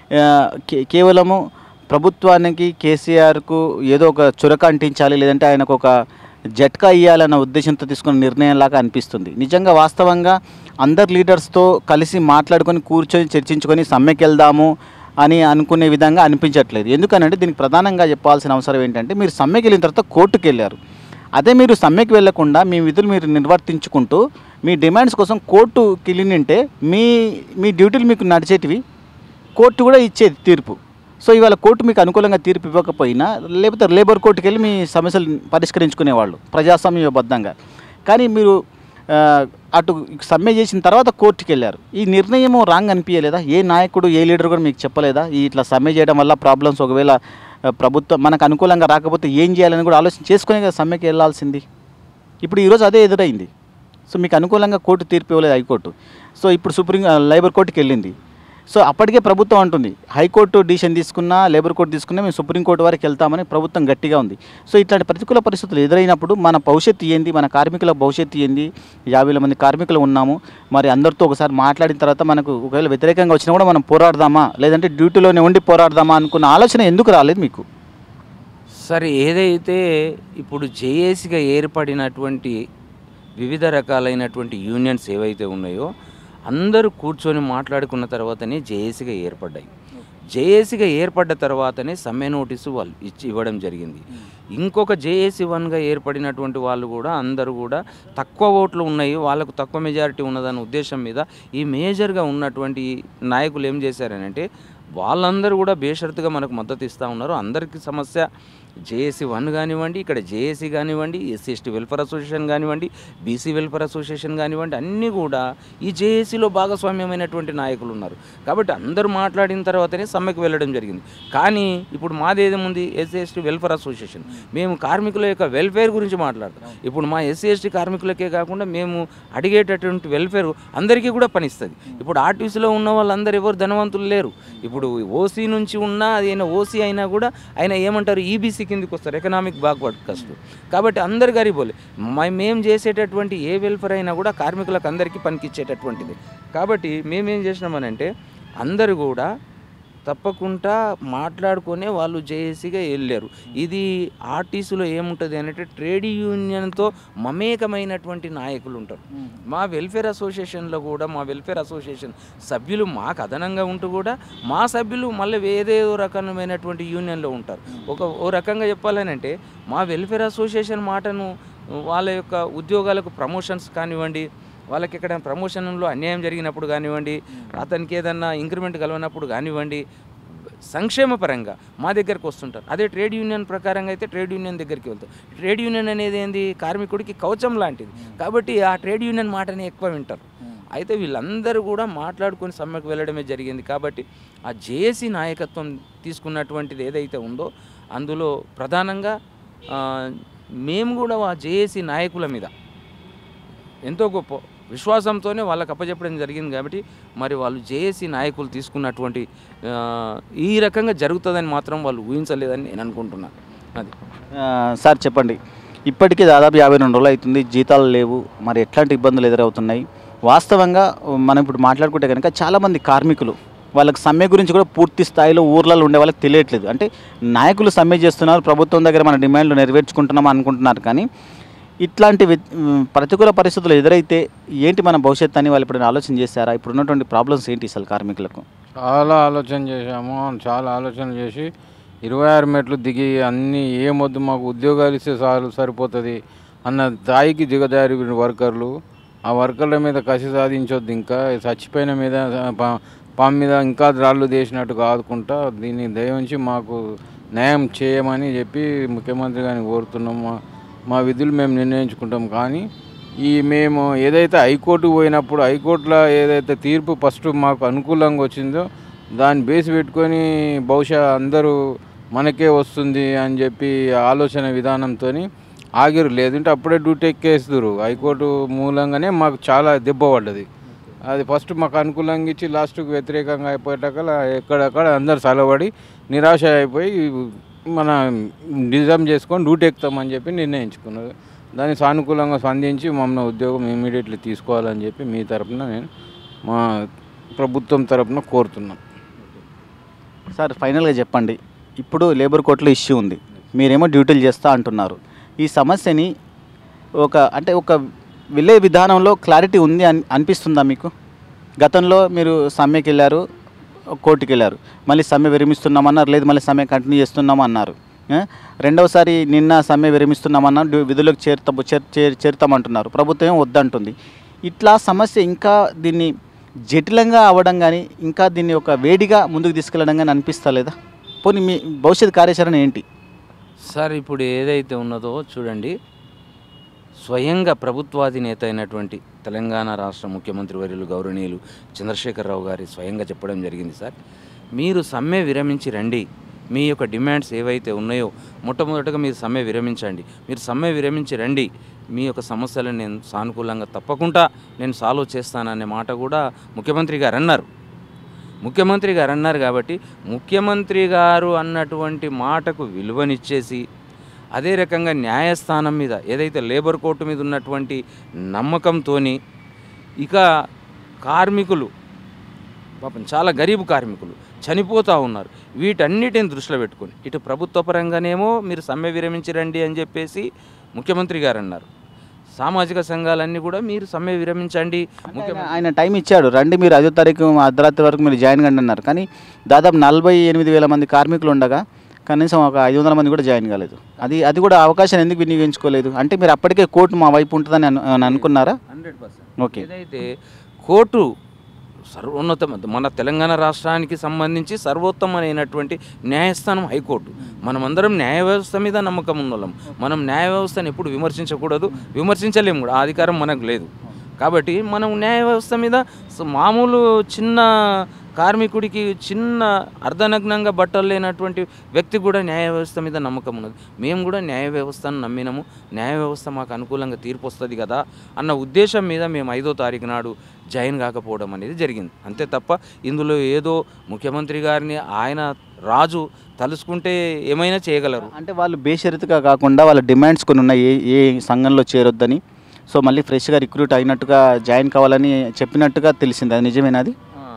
Speaker 1: కేవలము ప్రభుత్వానికి కేసీఆర్కు ఏదో ఒక చురక అంటించాలి, లేదంటే ఆయనకు ఒక జట్కా ఇవ్వాలన్న ఉద్దేశంతో తీసుకున్న నిర్ణయంలాగా అనిపిస్తుంది? నిజంగా వాస్తవంగా అందరు లీడర్స్తో కలిసి మాట్లాడుకొని కూర్చొని చర్చించుకొని సమ్మెకి వెళ్దాము అని అనుకునే విధంగా అనిపించట్లేదు. ఎందుకనంటే దీనికి ప్రధానంగా చెప్పాల్సిన అవసరం ఏంటంటే, మీరు సమ్మెకి వెళ్ళిన తర్వాత కోర్టుకు వెళ్ళారు. అదే మీరు సమ్మెకి వెళ్లకుండా మీ విధులు మీరు నిర్వర్తించుకుంటూ మీ డిమాండ్స్ కోసం కోర్టుకి వెళ్ళింటే మీ డ్యూటీలు మీకు నడిచేటివి, కోర్టు కూడా ఇచ్చేది తీర్పు. సో ఇవాళ కోర్టు మీకు అనుకూలంగా తీర్పు ఇవ్వకపోయినా, లేకపోతే లేబర్ కోర్టుకి వెళ్ళి మీ సమస్యలు పరిష్కరించుకునేవాళ్ళు ప్రజాస్వామ్యబద్ధంగా. కానీ మీరు అటు సమ్మె చేసిన తర్వాత కోర్టుకి వెళ్ళారు. ఈ నిర్ణయం రాంగ్ అనిపించలేదా? ఏ నాయకుడు ఏ లీడర్ కూడా మీకు చెప్పలేదా ఇట్లా సమ్మె చేయడం వల్ల ప్రాబ్లమ్స్, ఒకవేళ ప్రభుత్వం మనకు అనుకూలంగా రాకపోతే ఏం చేయాలని కూడా ఆలోచన చేసుకునే కదా సమ్మెకి వెళ్ళాల్సింది? ఇప్పుడు ఈరోజు అదే ఎదురైంది. సో మీకు అనుకూలంగా కోర్టు తీర్పు ఇవ్వలేదు హైకోర్టు. సో ఇప్పుడు లేబర్ కోర్టుకి వెళ్ళింది. సో అప్పటికే ప్రభుత్వం అంటుంది, హైకోర్టు డిసిషన్ తీసుకున్నా, లేబర్ కోర్టు తీసుకున్నా మేము సుప్రీంకోర్టు వరకు వెళ్తామని ప్రభుత్వం గట్టిగా ఉంది. సో ఇట్లాంటి ప్రతికూల పరిస్థితులు ఎదురైనప్పుడు మన భవిష్యత్తు ఏంది, మన కార్మికుల భవిష్యత్తు ఏంది? 50,000 మంది కార్మికులు ఉన్నాము. మరి అందరితో ఒకసారి మాట్లాడిన తర్వాత మనకు ఒకవేళ వ్యతిరేకంగా వచ్చినా కూడా మనం పోరాడదామా, లేదంటే డ్యూటీలోనే ఉండి పోరాడదామా అనుకున్న ఆలోచన ఎందుకు రాలేదు మీకు?
Speaker 2: సరే, ఏదైతే ఇప్పుడు జేఏసీగా ఏర్పడినటువంటి వివిధ రకాలైనటువంటి యూనియన్స్ ఏవైతే ఉన్నాయో అందరూ కూర్చొని మాట్లాడుకున్న తర్వాతనే జేఏసీగా ఏర్పడ్డాయి. జేఏసీగా ఏర్పడ్డ తర్వాతనే సమ్మె నోటీసు వాళ్ళు ఇవ్వడం జరిగింది. ఇంకొక జేఏసీ 1గా ఏర్పడినటువంటి వాళ్ళు కూడా అందరూ కూడా తక్కువ ఓట్లు ఉన్నాయి, వాళ్ళకు తక్కువ మెజారిటీ ఉన్నదన్న ఉద్దేశం మీద ఈ మేజర్గా ఉన్నటువంటి నాయకులు ఏం చేశారనంటే, వాళ్ళందరూ కూడా బేషరతుగా మనకు మద్దతు ఇస్తూ ఉన్నారు. అందరికీ సమస్య జేఏసీ 1 కానివ్వండి, ఇక్కడ జేఏసీ కానివ్వండి, ఎస్సీ వెల్ఫేర్ అసోసియేషన్ కానివ్వండి, బీసీ వెల్ఫేర్ అసోసియేషన్ కానివ్వండి, అన్నీ కూడా ఈ జేఏసీలో భాగస్వామ్యమైనటువంటి నాయకులు ఉన్నారు. కాబట్టి అందరూ మాట్లాడిన తర్వాతనే సమ్మెకు వెళ్ళడం జరిగింది. కానీ ఇప్పుడు మాదేదేముంది, ఎస్సీ వెల్ఫేర్ అసోసియేషన్, మేము కార్మికుల యొక్క వెల్ఫేర్ గురించి మాట్లాడతాం. ఇప్పుడు మా ఎస్సీ కార్మికులకే కాకుండా మేము అడిగేటటువంటి వెల్ఫేర్ అందరికీ కూడా పనిస్తుంది. ఇప్పుడు ఆర్టీసీలో ఉన్న వాళ్ళందరూ ఎవరు ధనవంతులు లేరు. ఇప్పుడు ఓసీ నుంచి ఉన్నా, ఆయన ఓసీ అయినా కూడా ఆయన ఏమంటారు, ఈబీసీ కిందకి వస్తారు, ఎకనామిక్ బ్యాక్వర్డ్ కాస్ట్. కాబట్టి అందరు గరీబోలే. మేము చేసేటటువంటి ఏ వెల్ఫేర్ అయినా కూడా కార్మికులకు అందరికీ పనికిచ్చేటటువంటిది. కాబట్టి మేమేం చేసినామనంటే, అందరూ కూడా తప్పకుండా మాట్లాడుకునే వాళ్ళు జేఏసీగా వెళ్ళారు. ఇది ఆర్టీసీలో ఏముంటుంది అంటే, ట్రేడ్ యూనియన్తో మమేకమైనటువంటి నాయకులు ఉంటారు. మా వెల్ఫేర్ అసోసియేషన్లో కూడా మా వెల్ఫేర్ అసోసియేషన్ సభ్యులు మాకు అదనంగా ఉంటూ కూడా మా సభ్యులు మళ్ళీ ఏదేదో రకమైనటువంటి యూనియన్లో ఉంటారు. ఓ రకంగా చెప్పాలనంటే, మా వెల్ఫేర్ అసోసియేషన్ మాటను వాళ్ళ యొక్క ఉద్యోగాలకు ప్రమోషన్స్ కానివ్వండి, వాళ్ళకి ఎక్కడ ప్రమోషన్లో అన్యాయం జరిగినప్పుడు కానివ్వండి, అతనికి ఏదన్నా ఇంక్రిమెంట్ కలవనప్పుడు కానివ్వండి, సంక్షేమ పరంగా మా దగ్గరికి వస్తుంటారు. అదే ట్రేడ్ యూనియన్ ప్రకారంగా అయితే ట్రేడ్ యూనియన్ దగ్గరికి వెళ్తారు. ట్రేడ్ యూనియన్ అనేది ఏంది, కార్మికుడికి కవచం లాంటిది. కాబట్టి ఆ ట్రేడ్ యూనియన్ మాటని ఎక్కువ వింటారు. అయితే వీళ్ళందరూ కూడా మాట్లాడుకొని సమ్మెకు వెళ్ళడమే జరిగింది. కాబట్టి ఆ జేఏసీ నాయకత్వం తీసుకున్నటువంటిది ఏదైతే ఉందో అందులో ప్రధానంగా మేము కూడా ఆ జేఏసీ నాయకుల మీద ఎంతో గొప్ప విశ్వాసంతోనే వాళ్ళకి అప్పచెప్పడం జరిగింది. కాబట్టి మరి వాళ్ళు జేఏసీ నాయకులు తీసుకున్నటువంటి ఈ రకంగా జరుగుతుందని మాత్రం వాళ్ళు ఊహించలేదని నేను అనుకుంటున్నాను. అది
Speaker 1: సార్ చెప్పండి, ఇప్పటికీ దాదాపు 52 రోజులు అవుతుంది, జీతాలు లేవు, మరి ఎట్లాంటి ఇబ్బందులు ఎదురవుతున్నాయి? వాస్తవంగా మనం ఇప్పుడు మాట్లాడుకుంటే కనుక చాలామంది కార్మికులు వాళ్ళకి సమ్మె గురించి కూడా పూర్తి స్థాయిలో ఊర్లలో ఉండే వాళ్ళకి తెలియట్లేదు. అంటే నాయకులు సమ్మె చేస్తున్నారు, ప్రభుత్వం దగ్గర మన డిమాండ్లు నెరవేర్చుకుంటున్నాం అనుకుంటున్నారు, కానీ ఇట్లాంటి ప్రతికూల పరిస్థితులు ఎదురైతే ఏంటి మన భవిష్యత్తు అని వాళ్ళు ఇప్పుడు ఆలోచన చేశారా? ఇప్పుడు ఉన్నటువంటి ప్రాబ్లమ్స్ ఏంటి అసలు కార్మికులకు?
Speaker 3: చాలా ఆలోచన చేశాము, చాలా ఆలోచన చేసి 26 మెట్లు దిగి అన్నీ ఏమొద్దు మాకు ఉద్యోగాలు ఇస్తే సరిపోతుంది అన్న స్థాయికి దిగజారి వర్కర్లు. ఆ వర్కర్ల మీద కసి సాధించొద్దు, ఇంకా చచ్చిపోయిన మీద పాము మీద ఇంకా రాళ్ళు తీసినట్టు కాదుకుంటా దీన్ని దయవుంచి మాకు న్యాయం చేయమని చెప్పి ముఖ్యమంత్రి గారిని కోరుతున్నాము. మా విధులు మేము నిర్ణయించుకుంటాం. కానీ మేము ఏదైతే హైకోర్టుకు పోయినప్పుడు హైకోర్టులో ఏదైతే తీర్పు ఫస్ట్ మాకు అనుకూలంగా వచ్చిందో దాన్ని బేసి పెట్టుకొని బహుశా అందరూ మనకే వస్తుంది అని చెప్పి ఆలోచన విధానంతో ఆగిరు. లేదంటే అప్పుడే డ్యూటీ ఎక్కేస్తురు. హైకోర్టు మూలంగానే మాకు చాలా దెబ్బ పడ్డది. అది ఫస్ట్ మాకు అనుకూలంగా ఇచ్చి లాస్ట్కు వ్యతిరేకంగా అయిపోయాక ఎక్కడక్కడ అందరు సలబడి నిరాశ అయిపోయి మన డిజైన్ చేసుకొని డ్యూటీ ఎక్కుతామని చెప్పి నిర్ణయించుకున్నారు. దాన్ని సానుకూలంగా స్పందించి మమ్మల్ని ఉద్యోగం ఇమీడియట్లీ తీసుకోవాలని చెప్పి మీ తరఫున నేను మా ప్రభుత్వం తరఫున కోరుతున్నాం.
Speaker 1: సార్ ఫైనల్గా చెప్పండి, ఇప్పుడు లేబర్ కోర్టులో ఇష్యూ ఉంది, మీరేమో డ్యూటీలు చేస్తా అంటున్నారు. ఈ సమస్యని ఒక వెళ్ళే విధానంలో క్లారిటీ ఉంది అనిపిస్తుందా మీకు? గతంలో మీరు సమ్మెకి వెళ్ళారు, కోర్టుకి వెళ్ళారు, మళ్ళీ సమ్మె విరమిస్తున్నామన్నారు, లేదు మళ్ళీ సమ్మె కంటిన్యూ చేస్తున్నామన్నారు. రెండవసారి నిన్న సమ్మె విరమిస్తున్నామన్నారు, విధులకు చేరుతామంటున్నారు, ప్రభుత్వం వద్దంటుంది. ఇట్లా సమస్య ఇంకా దీన్ని జటిలంగా అవ్వడం కానీ ఇంకా దీన్ని ఒక వేడిగా ముందుకు తీసుకెళ్ళడం కానీ అనిపిస్తలేదా? పోనీ మీ భవిష్యత్ కార్యాచరణ ఏంటి?
Speaker 2: సార్ ఇప్పుడు ఏదైతే ఉన్నదో చూడండి, స్వయంగా ప్రభుత్వాధినేత అయినటువంటి తెలంగాణ రాష్ట్ర ముఖ్యమంత్రి వర్యులు గౌరవనీయులు చంద్రశేఖరరావు గారి స్వయంగా చెప్పడం జరిగింది. సార్ మీరు సమ్మె విరమించి రండి, మీ యొక్క డిమాండ్స్ ఏవైతే ఉన్నాయో మొట్టమొదటగా మీరు సమ్మె విరమించండి, మీరు సమ్మె విరమించి రండి, మీ యొక్క సమస్యలను నేను సానుకూలంగా తప్పకుండా నేను సాల్వ్ చేస్తాననే మాట కూడా ముఖ్యమంత్రి గారు అన్నారు. ముఖ్యమంత్రి గారు అన్నారు కాబట్టి ముఖ్యమంత్రి గారు అన్నటువంటి మాటకు విలువనిచ్చేసి అదే రకంగా న్యాయస్థానం మీద ఏదైతే లేబర్ కోర్టు మీద ఉన్నటువంటి నమ్మకంతో ఇక కార్మికులు పాపం చాలా గరీబు కార్మికులు చనిపోతూ ఉన్నారు, వీటన్నిటిని దృష్టిలో పెట్టుకొని ఇటు ప్రభుత్వ పరంగానేమో మీరు సమ్మె విరమించి రండి అని చెప్పేసి ముఖ్యమంత్రి గారు అన్నారు, సామాజిక సంఘాలన్నీ కూడా మీరు సమ్మె విరమించండి.
Speaker 1: ఆయన టైం ఇచ్చాడు, రండి మీరు 5వ తారీఖు అర్ధరాత్రి వరకు మీరు జాయిన్ కండి అన్నారు. కానీ దాదాపు 48,000 మంది కార్మికులు ఉండగా కనీసం ఒక 500 మంది కూడా జాయిన్ కాలేదు. అది కూడా అవకాశాన్ని ఎందుకు వినియోగించుకోలేదు? అంటే మీరు అప్పటికే కోర్టు మా వైపు ఉంటుందని అనుకున్నారా?
Speaker 2: 100%.
Speaker 1: ఓకే,
Speaker 2: ఏదైతే కోర్టు సర్వోన్నత మన తెలంగాణ రాష్ట్రానికి సంబంధించి సర్వోత్తమైనటువంటి న్యాయస్థానం హైకోర్టు. మనమందరం న్యాయ వ్యవస్థ మీద నమ్మకం ఉన్నోళ్ళం. మనం న్యాయ వ్యవస్థను ఎప్పుడు విమర్శించకూడదు, విమర్శించలేము కూడా, ఆ అధికారం మనకు లేదు. కాబట్టి మనం న్యాయ వ్యవస్థ మీద మామూలు చిన్న కార్మికుడికి చిన్న అర్ధనగ్నంగా బట్టలు లేనటువంటి వ్యక్తి కూడా న్యాయ వ్యవస్థ మీద నమ్మకం ఉన్నది. మేము కూడా న్యాయ వ్యవస్థను నమ్మినాము, న్యాయ వ్యవస్థ మాకు అనుకూలంగా తీర్పు వస్తుంది కదా అన్న ఉద్దేశం మీద మేము 5వ తారీఖు నాడు జాయిన్ కాకపోవడం అనేది జరిగింది. అంతే తప్ప ఇందులో ఏదో ముఖ్యమంత్రి గారిని ఆయన రాజు తలుసుకుంటే ఏమైనా చేయగలరు.
Speaker 1: అంటే వాళ్ళు బేషరతుగా కాకుండా వాళ్ళ డిమాండ్స్ కొన్ని ఉన్నాయి, ఏ సంఘంలో చేరొద్దని, సో మళ్ళీ ఫ్రెష్గా రిక్రూట్ అయినట్టుగా జాయిన్ కావాలని చెప్పినట్టుగా తెలిసింది, అది నిజమేనాది?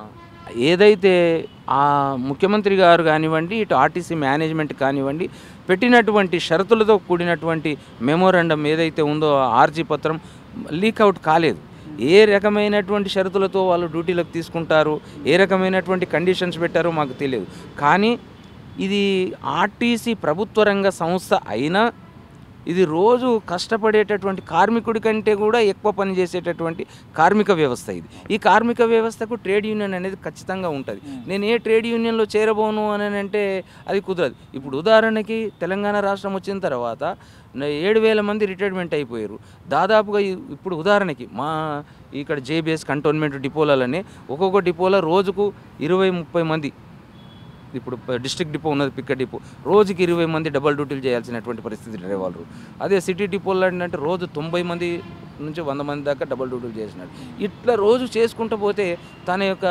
Speaker 2: ఏదైతే ఆ ముఖ్యమంత్రి గారు కానివ్వండి, ఇటు ఆర్టీసీ మేనేజ్మెంట్ కానివ్వండి, పెట్టినటువంటి షరతులతో కూడినటువంటి మెమోరాండం ఏదైతే ఉందో ఆర్జీ పత్రం లీక్అవుట్ కాలేదు. ఏ రకమైనటువంటి షరతులతో వాళ్ళు డ్యూటీలకు తీసుకుంటారు, ఏ రకమైనటువంటి కండిషన్స్ పెట్టారో మాకు తెలియదు. కానీ ఇది ఆర్టీసీ ప్రభుత్వ రంగ సంస్థ అయినా ఇది రోజు కష్టపడేటటువంటి కార్మికుడి కంటే కూడా ఎక్కువ పనిచేసేటటువంటి కార్మిక వ్యవస్థ ఇది. ఈ కార్మిక వ్యవస్థకు ట్రేడ్ యూనియన్ అనేది ఖచ్చితంగా ఉంటుంది. నేను ఏ ట్రేడ్ యూనియన్లో చేరబోను అని అంటే అది కుదరదు. ఇప్పుడు ఉదాహరణకి తెలంగాణ రాష్ట్రం వచ్చిన తర్వాత 7,000 మంది రిటైర్మెంట్ అయిపోయారు. దాదాపుగా ఇప్పుడు ఉదాహరణకి మా ఇక్కడ జేబీఎస్ కంటోన్మెంట్ డిపోలనే ఒక్కొక్క డిపోలో రోజుకు 20-30 మంది, ఇప్పుడు డిస్ట్రిక్ట్ డిపో ఉన్నది, పిక్క డిపో, రోజుకి 20 మంది డబల్ డ్యూటీలు చేయాల్సినటువంటి పరిస్థితి డ్రైవర్లు. అదే సిటీ డిపోలో ఏంటంటే రోజు 90 మంది నుంచి 100 మంది దాకా డబుల్ డ్యూటీలు చేసినాడు. ఇట్లా రోజు చేసుకుంటూ పోతే తన యొక్క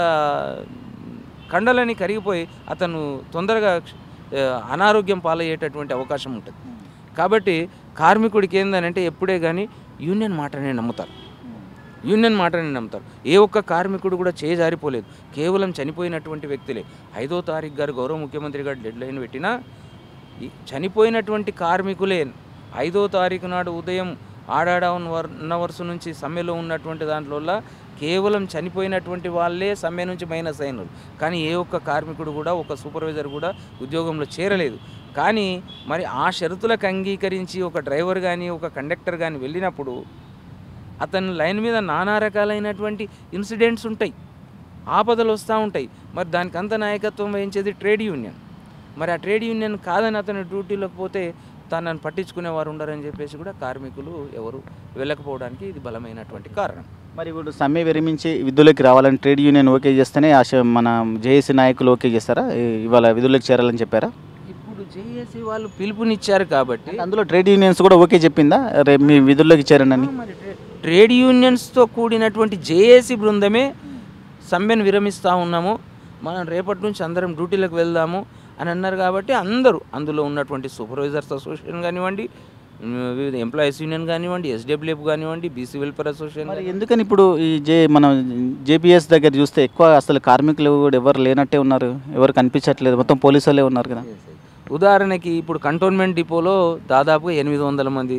Speaker 2: కండలని కరిగిపోయి అతను తొందరగా అనారోగ్యం పాలయ్యేటటువంటి అవకాశం ఉంటుంది. కాబట్టి కార్మికుడికి ఏందనంటే ఎప్పుడే కానీ యూనియన్ మాటనే నమ్ముతారు. యూనియన్ మాటని నమ్ముతారు. ఏ ఒక్క కార్మికుడు కూడా చేజారిపోలేదు. కేవలం చనిపోయినటువంటి వ్యక్తులే. 5వ తారీఖు గారు గౌరవ ముఖ్యమంత్రి గారు డెడ్ లైన్ పెట్టినా చనిపోయినటువంటి కార్మికులే 5వ తారీఖు నాడు ఉదయం ఆడాడవర్స్ నుంచి సమ్మెలో ఉన్నటువంటి దాంట్లో కేవలం చనిపోయినటువంటి వాళ్ళే సమ్మె నుంచి మైనస్ అయినారు. కానీ ఏ ఒక్క కార్మికుడు కూడా, ఒక సూపర్వైజర్ కూడా ఉద్యోగంలో చేరలేదు. కానీ మరి ఆ షరతులకు అంగీకరించి ఒక డ్రైవర్ కానీ ఒక కండక్టర్ కానీ వెళ్ళినప్పుడు అతని లైన్ మీద నానా రకాలైనటువంటి ఇన్సిడెంట్స్ ఉంటాయి, ఆపదలు వస్తూ ఉంటాయి. మరి దానికి అంత నాయకత్వం వహించేది ట్రేడ్ యూనియన్. మరి ఆ ట్రేడ్ యూనియన్ కాదని అతను డ్యూటీలోకి పోతే తనను పట్టించుకునేవారు ఉండరని చెప్పేసి కూడా కార్మికులు ఎవరు వెళ్ళకపోవడానికి ఇది బలమైనటువంటి కారణం.
Speaker 1: మరి ఇప్పుడు సమ్మె విరమించి విధుల్లోకి రావాలని ట్రేడ్ యూనియన్ ఓకే చేస్తేనే మన జేఏసీ నాయకులు ఓకే చేస్తారా? ఇవాళ విధుల్లోకి చేరాలని చెప్పారా?
Speaker 2: ఇప్పుడు జేఏసీ వాళ్ళు పిలుపునిచ్చారు కాబట్టి
Speaker 1: అందులో ట్రేడ్ యూనియన్స్ కూడా ఓకే చెప్పిందా రేపు మీ విధుల్లోకి చేరనని?
Speaker 2: మరి ట్రేడ్ యూనియన్స్తో కూడినటువంటి జేఏసీ బృందమే సమ్మెను విరమిస్తూ ఉన్నాము, మనం రేపటి నుంచి అందరం డ్యూటీలకు వెళ్దాము అని అన్నారు. కాబట్టి అందరూ అందులో ఉన్నటువంటి సూపర్వైజర్స్ అసోసియేషన్ కానివ్వండి, వివిధ ఎంప్లాయీస్ యూనియన్ కానివ్వండి, ఎస్డబ్ల్యూఎఫ్ కానివ్వండి, బీసీ వెల్ఫేర్ అసోసియేషన్.
Speaker 1: మరి ఎందుకని ఇప్పుడు ఈ మన జేపీఎస్ దగ్గర చూస్తే ఎక్కువ అసలు కార్మికులు కూడా ఎవరు లేనట్టే ఉన్నారు, ఎవరు కనిపించట్లేదు, మొత్తం పోలీసు వాళ్ళే ఉన్నారు కదా.
Speaker 2: ఉదాహరణకి ఇప్పుడు కంటోన్మెంట్ డిపోలో దాదాపుగా 800 మంది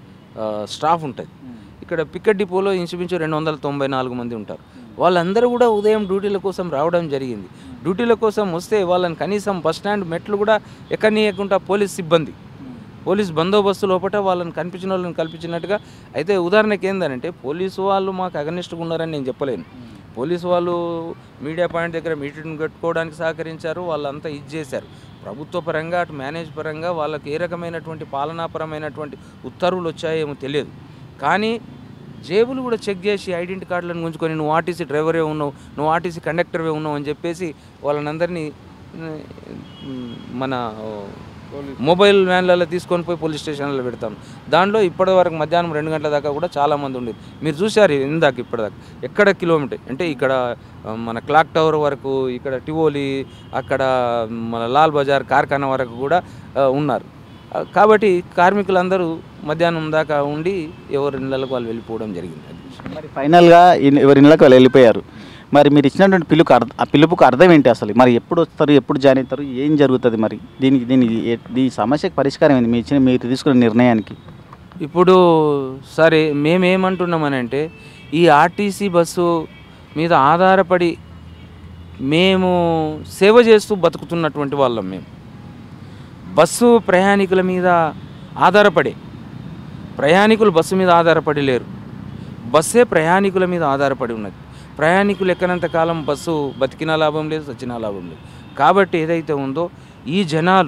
Speaker 2: స్టాఫ్ ఉంటుంది. ఇక్కడ పికెట్ డిపోలో ఇంచుమించు 294 మంది ఉంటారు. వాళ్ళందరూ కూడా ఉదయం డ్యూటీల కోసం రావడం జరిగింది. డ్యూటీల కోసం వస్తే వాళ్ళని కనీసం బస్ స్టాండ్ మెట్లు కూడా ఎక్కనీయకుండా పోలీస్ బందోబస్తు లోపల వాళ్ళని కనిపించిన వాళ్ళని కల్పించినట్టుగా. అయితే ఉదాహరణకి ఏంటంటే పోలీసు వాళ్ళు మాకు అగనిస్ట్గా ఉన్నారని నేను చెప్పలేను. పోలీసు వాళ్ళు మీడియా పాయింట్ దగ్గర మీటింగ్ కట్టుకోవడానికి సహకరించారు, వాళ్ళంతా ఇది చేశారు. ప్రభుత్వ పరంగా అటు మేనేజ్ పరంగా వాళ్ళకి ఏ రకమైనటువంటి పాలనాపరమైనటువంటి ఉత్తర్వులు వచ్చాయేమో తెలియదు. కానీ జేబులు కూడా చెక్ చేసి ఐడెంటిటీ కార్డులను గుంజుకొని నువ్వు ఆర్టీసీ డ్రైవరే ఉన్నావు, నువ్వు ఆర్టీసీ కండక్టర్వే ఉన్నావు అని చెప్పేసి వాళ్ళనందరినీ మన మొబైల్ వ్యాన్లలో తీసుకొని పోయి పోలీస్ స్టేషన్లో పెడతాం. దాంట్లో ఇప్పటివరకు మధ్యాహ్నం 2 గంటల దాకా కూడా చాలామంది ఉండేది. మీరు చూశారు ఇందాక ఇప్పటిదాకా ఎక్కడ కిలోమీటర్ అంటే ఇక్కడ మన క్లాక్ టవర్ వరకు, ఇక్కడ టివోలి, అక్కడ మన లాల్ బజార్ కార్ఖానా వరకు కూడా ఉన్నారు. కాబట్టి కార్మికులందరూ మధ్యాహ్నం దాకా ఉండి ఎవరి ఇళ్ళకు వాళ్ళు వెళ్ళిపోవడం జరిగింది.
Speaker 1: మరి ఫైనల్గా ఎవరి ఇళ్ళకి వాళ్ళు వెళ్ళిపోయారు. మరి మీరు ఇచ్చినటువంటి పిలుపుకు అర్థం ఏంటి అసలు? మరి ఎప్పుడు వస్తారు, ఎప్పుడు జాయిన్ అవుతారు, ఏం జరుగుతుంది? మరి దీని సమస్యకు పరిష్కారం ఏంది మీరు తీసుకున్న నిర్ణయానికి?
Speaker 2: ఇప్పుడు సరే మేమేమంటున్నామనంటే ఈ ఆర్టీసీ బస్సు మీద ఆధారపడి మేము సేవ చేస్తూ బతుకుతున్నటువంటి వాళ్ళం. మేము బస్సు ప్రయాణికుల మీద ప్రయాణికులు బస్సు మీద ఆధారపడి లేరు, బస్సే ప్రయాణికుల మీద ఆధారపడి ఉన్నది. ప్రయాణికులు ఎక్కనంత కాలం బస్సు బతికినా లాభం లేదు, చచ్చినా లాభం లేదు. కాబట్టి ఏదైతే ఉందో ఈ జనాలు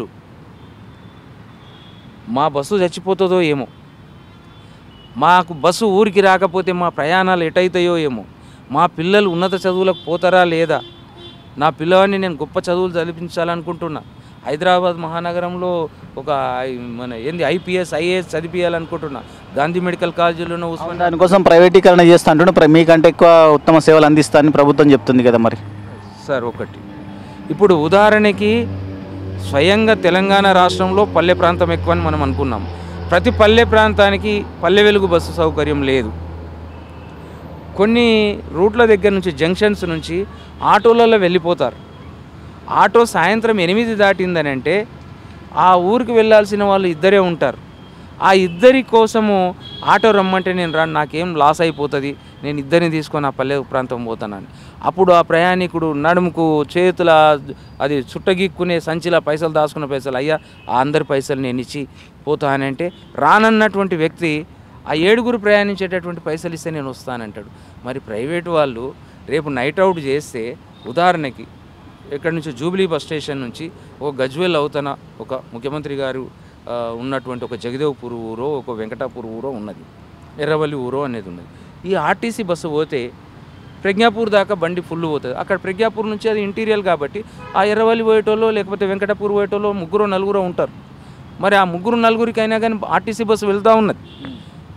Speaker 2: మా బస్సు చచ్చిపోతుందో ఏమో, మాకు బస్సు ఊరికి రాకపోతే మా ప్రయాణాలు ఎటైతాయో ఏమో, మా పిల్లలు ఉన్నత చదువులకు పోతారా లేదా, నా పిల్లవాడిని నేను గొప్ప చదువులు చదివించాలనుకుంటున్నా, హైదరాబాద్ మహానగరంలో ఒక ఐపీఎస్ ఐఏఎస్ చదివించాలనుకుంటున్నా, గాంధీ మెడికల్ కాలేజీలోనూ ఉస్మాన్
Speaker 1: దానికోసం ప్రైవేటీకరణ చేస్తా అంటున్నా, మీకంటే ఎక్కువ ఉత్తమ సేవలు అందిస్తానని ప్రభుత్వం చెప్తుంది కదా. మరి
Speaker 2: సార్ ఒకటి ఇప్పుడు ఉదాహరణకి స్వయంగా తెలంగాణ రాష్ట్రంలో పల్లె ప్రాంతం ఎక్కువ అని మనం అనుకున్నాం. ప్రతి పల్లె ప్రాంతానికి పల్లె వెలుగు బస్సు సౌకర్యం లేదు. కొన్ని రూట్ల దగ్గర నుంచి జంక్షన్స్ నుంచి ఆటోలలో వెళ్ళిపోతారు. ఆటో సాయంత్రం 8 దాటిందని అంటే ఆ ఊరికి వెళ్ళాల్సిన వాళ్ళు ఇద్దరే ఉంటారు. ఆ ఇద్దరి కోసము ఆటో రమ్మంటే నేను రాను, నాకేం లాస్ అయిపోతుంది, నేను ఇద్దరిని తీసుకొని ఆ పల్లె ప్రాంతం పోతానని. అప్పుడు ఆ ప్రయాణికుడు నడుముకు చేతుల అది చుట్టగిక్కునే సంచిలా పైసలు దాచుకున్న పైసలు, అయ్యా ఆ అందరి పైసలు నేను ఇచ్చి పోతానంటే రానన్నటువంటి వ్యక్తి ఆ 7 ప్రయాణించేటటువంటి పైసలు ఇస్తే నేను వస్తానంటాడు. మరి ప్రైవేటు వాళ్ళు రేపు నైట్ అవుట్ చేస్తే ఉదాహరణకి ఇక్కడ నుంచి జూబ్లీ బస్ స్టేషన్ నుంచి ఒక గజ్వేల్ అవుతన ఒక ముఖ్యమంత్రి గారు ఉన్నటువంటి ఒక జగదేవ్పూర్ ఊరో ఒక వెంకటాపూర్ ఊరో ఉన్నది, ఎర్రవల్లి ఊరో అనేది ఉన్నది. ఈ ఆర్టీసీ బస్సు పోతే ప్రజ్ఞాపూర్ దాకా బండి ఫుల్ పోతుంది. అక్కడ ప్రజ్ఞాపూర్ నుంచి అది ఇంటీరియర్ కాబట్టి ఆ ఎర్రవల్లి పోయేటోళ్ళు లేకపోతే వెంకటాపూర్ పోయేటోళ్ళు 3-4 ఉంటారు. మరి ఆ 3-4 కానీ ఆర్టీసీ బస్సు వెళ్తూ ఉన్నది.